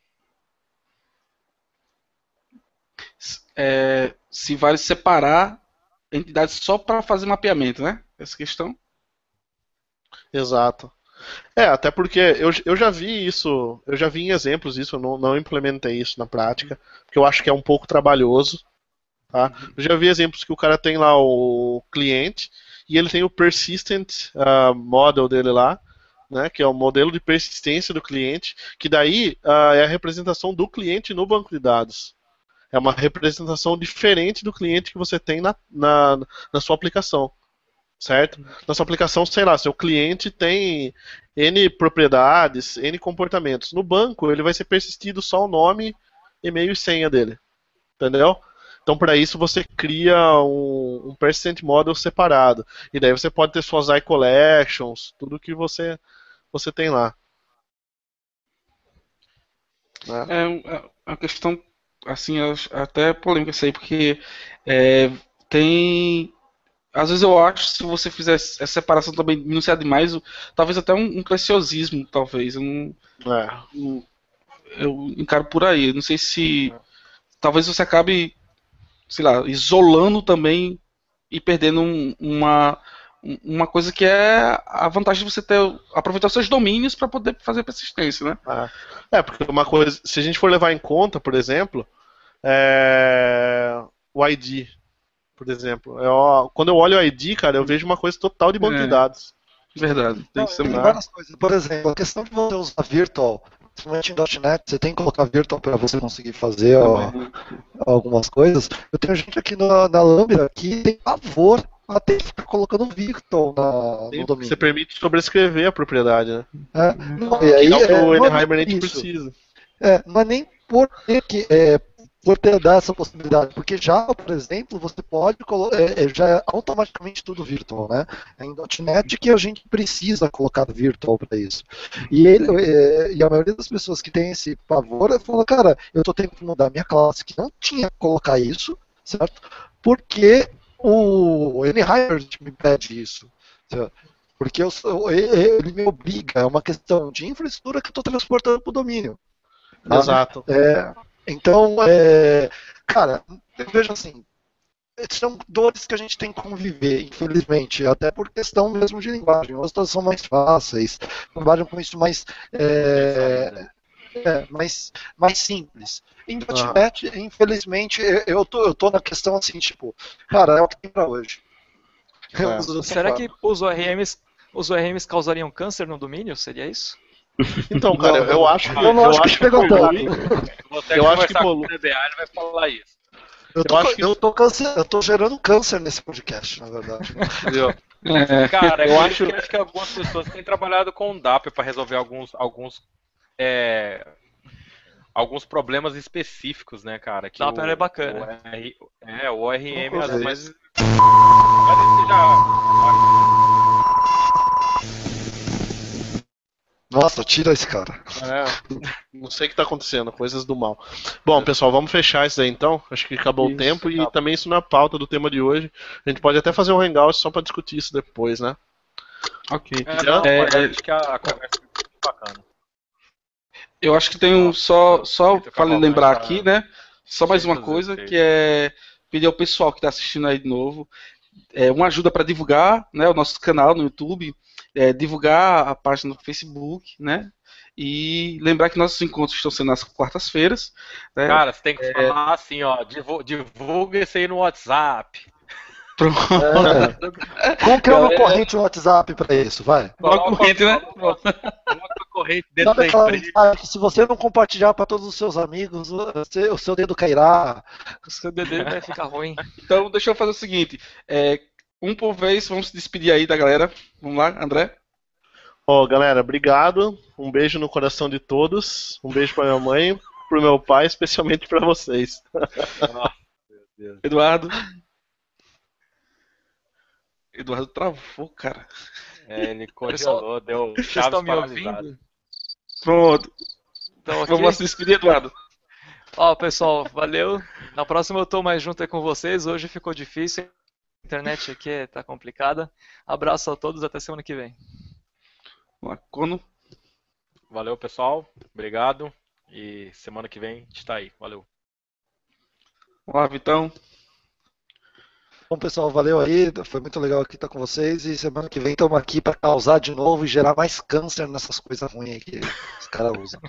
É, se vale separar entidades só para fazer mapeamento, né? Essa questão. Exato. É, até porque eu, eu já vi isso, eu já vi em exemplos isso, eu não, não implementei isso na prática, porque eu acho que é um pouco trabalhoso. Tá? Eu já vi exemplos que o cara tem lá o cliente e ele tem o persistent uh, model dele lá, né, que é o modelo de persistência do cliente, que daí uh, é a representação do cliente no banco de dados. É uma representação diferente do cliente que você tem na, na, na sua aplicação. Certo? Na sua aplicação, sei lá, seu cliente tem N propriedades, N comportamentos. No banco, ele vai ser persistido só o nome, e-mail e senha dele. Entendeu? Então, para isso, você cria um, um persistent model separado. E daí você pode ter suas iCollections, tudo que você, você tem lá. Né? É uma questão, assim, até polêmica isso aí, porque é, tem... Às vezes eu acho que se você fizer essa separação também minuciar demais, talvez até um, um preciosismo, talvez. Eu, não, É. eu, eu encaro por aí. Não sei se... Talvez você acabe, sei lá, isolando também e perdendo um, uma, uma coisa que é a vantagem de você ter aproveitar os seus domínios para poder fazer persistência, né? Ah, é, porque uma coisa, se a gente for levar em conta, por exemplo, é, o I D, por exemplo, eu, quando eu olho o I D, cara, eu vejo uma coisa total de banco É. de dados. Verdade. Tem Não, que ser tem muito. várias coisas. Por exemplo, a questão de você usar Virtual, principalmente em .ponto net, você tem que colocar Virtual para você conseguir fazer ó, algumas coisas. Eu tenho gente aqui na, na Lambda que tem pavor a ter que ficar colocando Virtual na, no Você domínio. permite sobrescrever a propriedade, né? É, não, e Que aí, é o que é, o não é N-Hibernate isso. precisa. É, não é nem por ter que é, por ter dar essa possibilidade, porque já, por exemplo, você pode colo- é, é, já é automaticamente tudo virtual, né? É em .ponto net que a gente precisa colocar virtual para isso. E, ele, é, e a maioria das pessoas que tem esse pavor fala, cara, eu tô tendo que mudar minha classe que não tinha que colocar isso, certo? Porque o N-Hibernate me pede isso, certo? Porque eu sou- ele ele me obriga, é uma questão de infraestrutura que eu estou transportando para o domínio. Tá? Exato. É, então, é, cara, eu vejo assim, são dores que a gente tem que conviver, infelizmente, até por questão mesmo de linguagem. Outras são mais fáceis, trabalham com isso mais, é, é, mais, mais simples. Em .ponto net, infelizmente, eu- eu tô, eu tô na questão assim, tipo, cara, é o que tem pra hoje. Eu É. uso dessa Será forma. que os O R Ms, os O R Ms causariam câncer no domínio? Seria isso? Então, cara, Não, eu acho que eu não acho que chegou polui- Você Eu que acho que conversar com polu- o D B A, ele vai falar isso. Eu tô, Eu acho que- eu tô, câncer, eu tô gerando câncer nesse podcast, na verdade. Entendeu? É. Cara, Eu eu acho- acho que acho que algumas pessoas têm trabalhado com o D A P para resolver alguns alguns é, alguns problemas específicos, né, cara? Que Dapper o- é bacana. o R- é, o O R M Não às conheço. vezes. Cara, isso já- Nossa, tira esse cara. É, não sei o que tá acontecendo, coisas do mal. Bom, pessoal, vamos fechar isso aí então. Acho que acabou Isso, o tempo e acabou. também isso na pauta do tema de hoje. A gente pode até fazer um hangout só pra discutir isso depois, né? Ok. É, não, É, mas acho que a, a conversa foi muito bacana. Eu acho que tem um só, só Vitor para Cavalcante lembrar tá aqui, né? Só mais uma cheio de coisa, azeite. que é pedir ao pessoal que está assistindo aí de novo é, uma ajuda para divulgar, né, o nosso canal no YouTube, é, divulgar a página no Facebook, né? E lembrar que nossos encontros estão sendo nas quartas-feiras. Né? Cara, você tem que falar assim, ó, divu- divulga isso aí no WhatsApp. Pronto. É. Como criar uma Galera- corrente no WhatsApp pra isso? Vai. Uma corrente, né? Coloca a corrente dentro Sabe da aquela empresa. mensagem que se você não compartilhar para todos os seus amigos, o seu, o seu dedo cairá. O seu D D vai ficar ruim. Então, deixa eu fazer o seguinte. é, um por vez, vamos se despedir aí da galera. Vamos lá, André? Ó, galera, obrigado. Um beijo no coração de todos. Um beijo pra minha mãe, pro meu pai, especialmente pra vocês. Eduardo? Eduardo travou, cara. É, ele congelou, deu Vocês chaves estão me paralisadas. ouvindo? Pronto. Então, aqui. Vamos lá se despedir, Eduardo. Ó, pessoal, valeu. Na próxima eu tô mais junto aí com vocês. Hoje ficou difícil. A internet aqui tá complicada. Abraço a todos, até semana que vem. Vamos lá, Cono. Valeu, pessoal. Obrigado. E semana que vem a gente tá aí. Valeu. Vamos lá, Vitão. Bom, pessoal, valeu aí. Foi muito legal aqui estar com vocês. E semana que vem estamos aqui para causar de novo e gerar mais câncer nessas coisas ruins aí que os caras usam.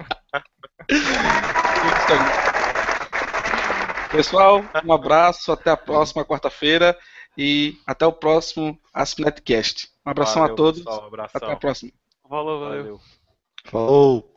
Pessoal, um abraço, até a próxima quarta-feira e até o próximo AspNetCast. Um abração Valeu, a todos, pessoal, abração. até a próxima. Falou, valeu. Valeu. Falou!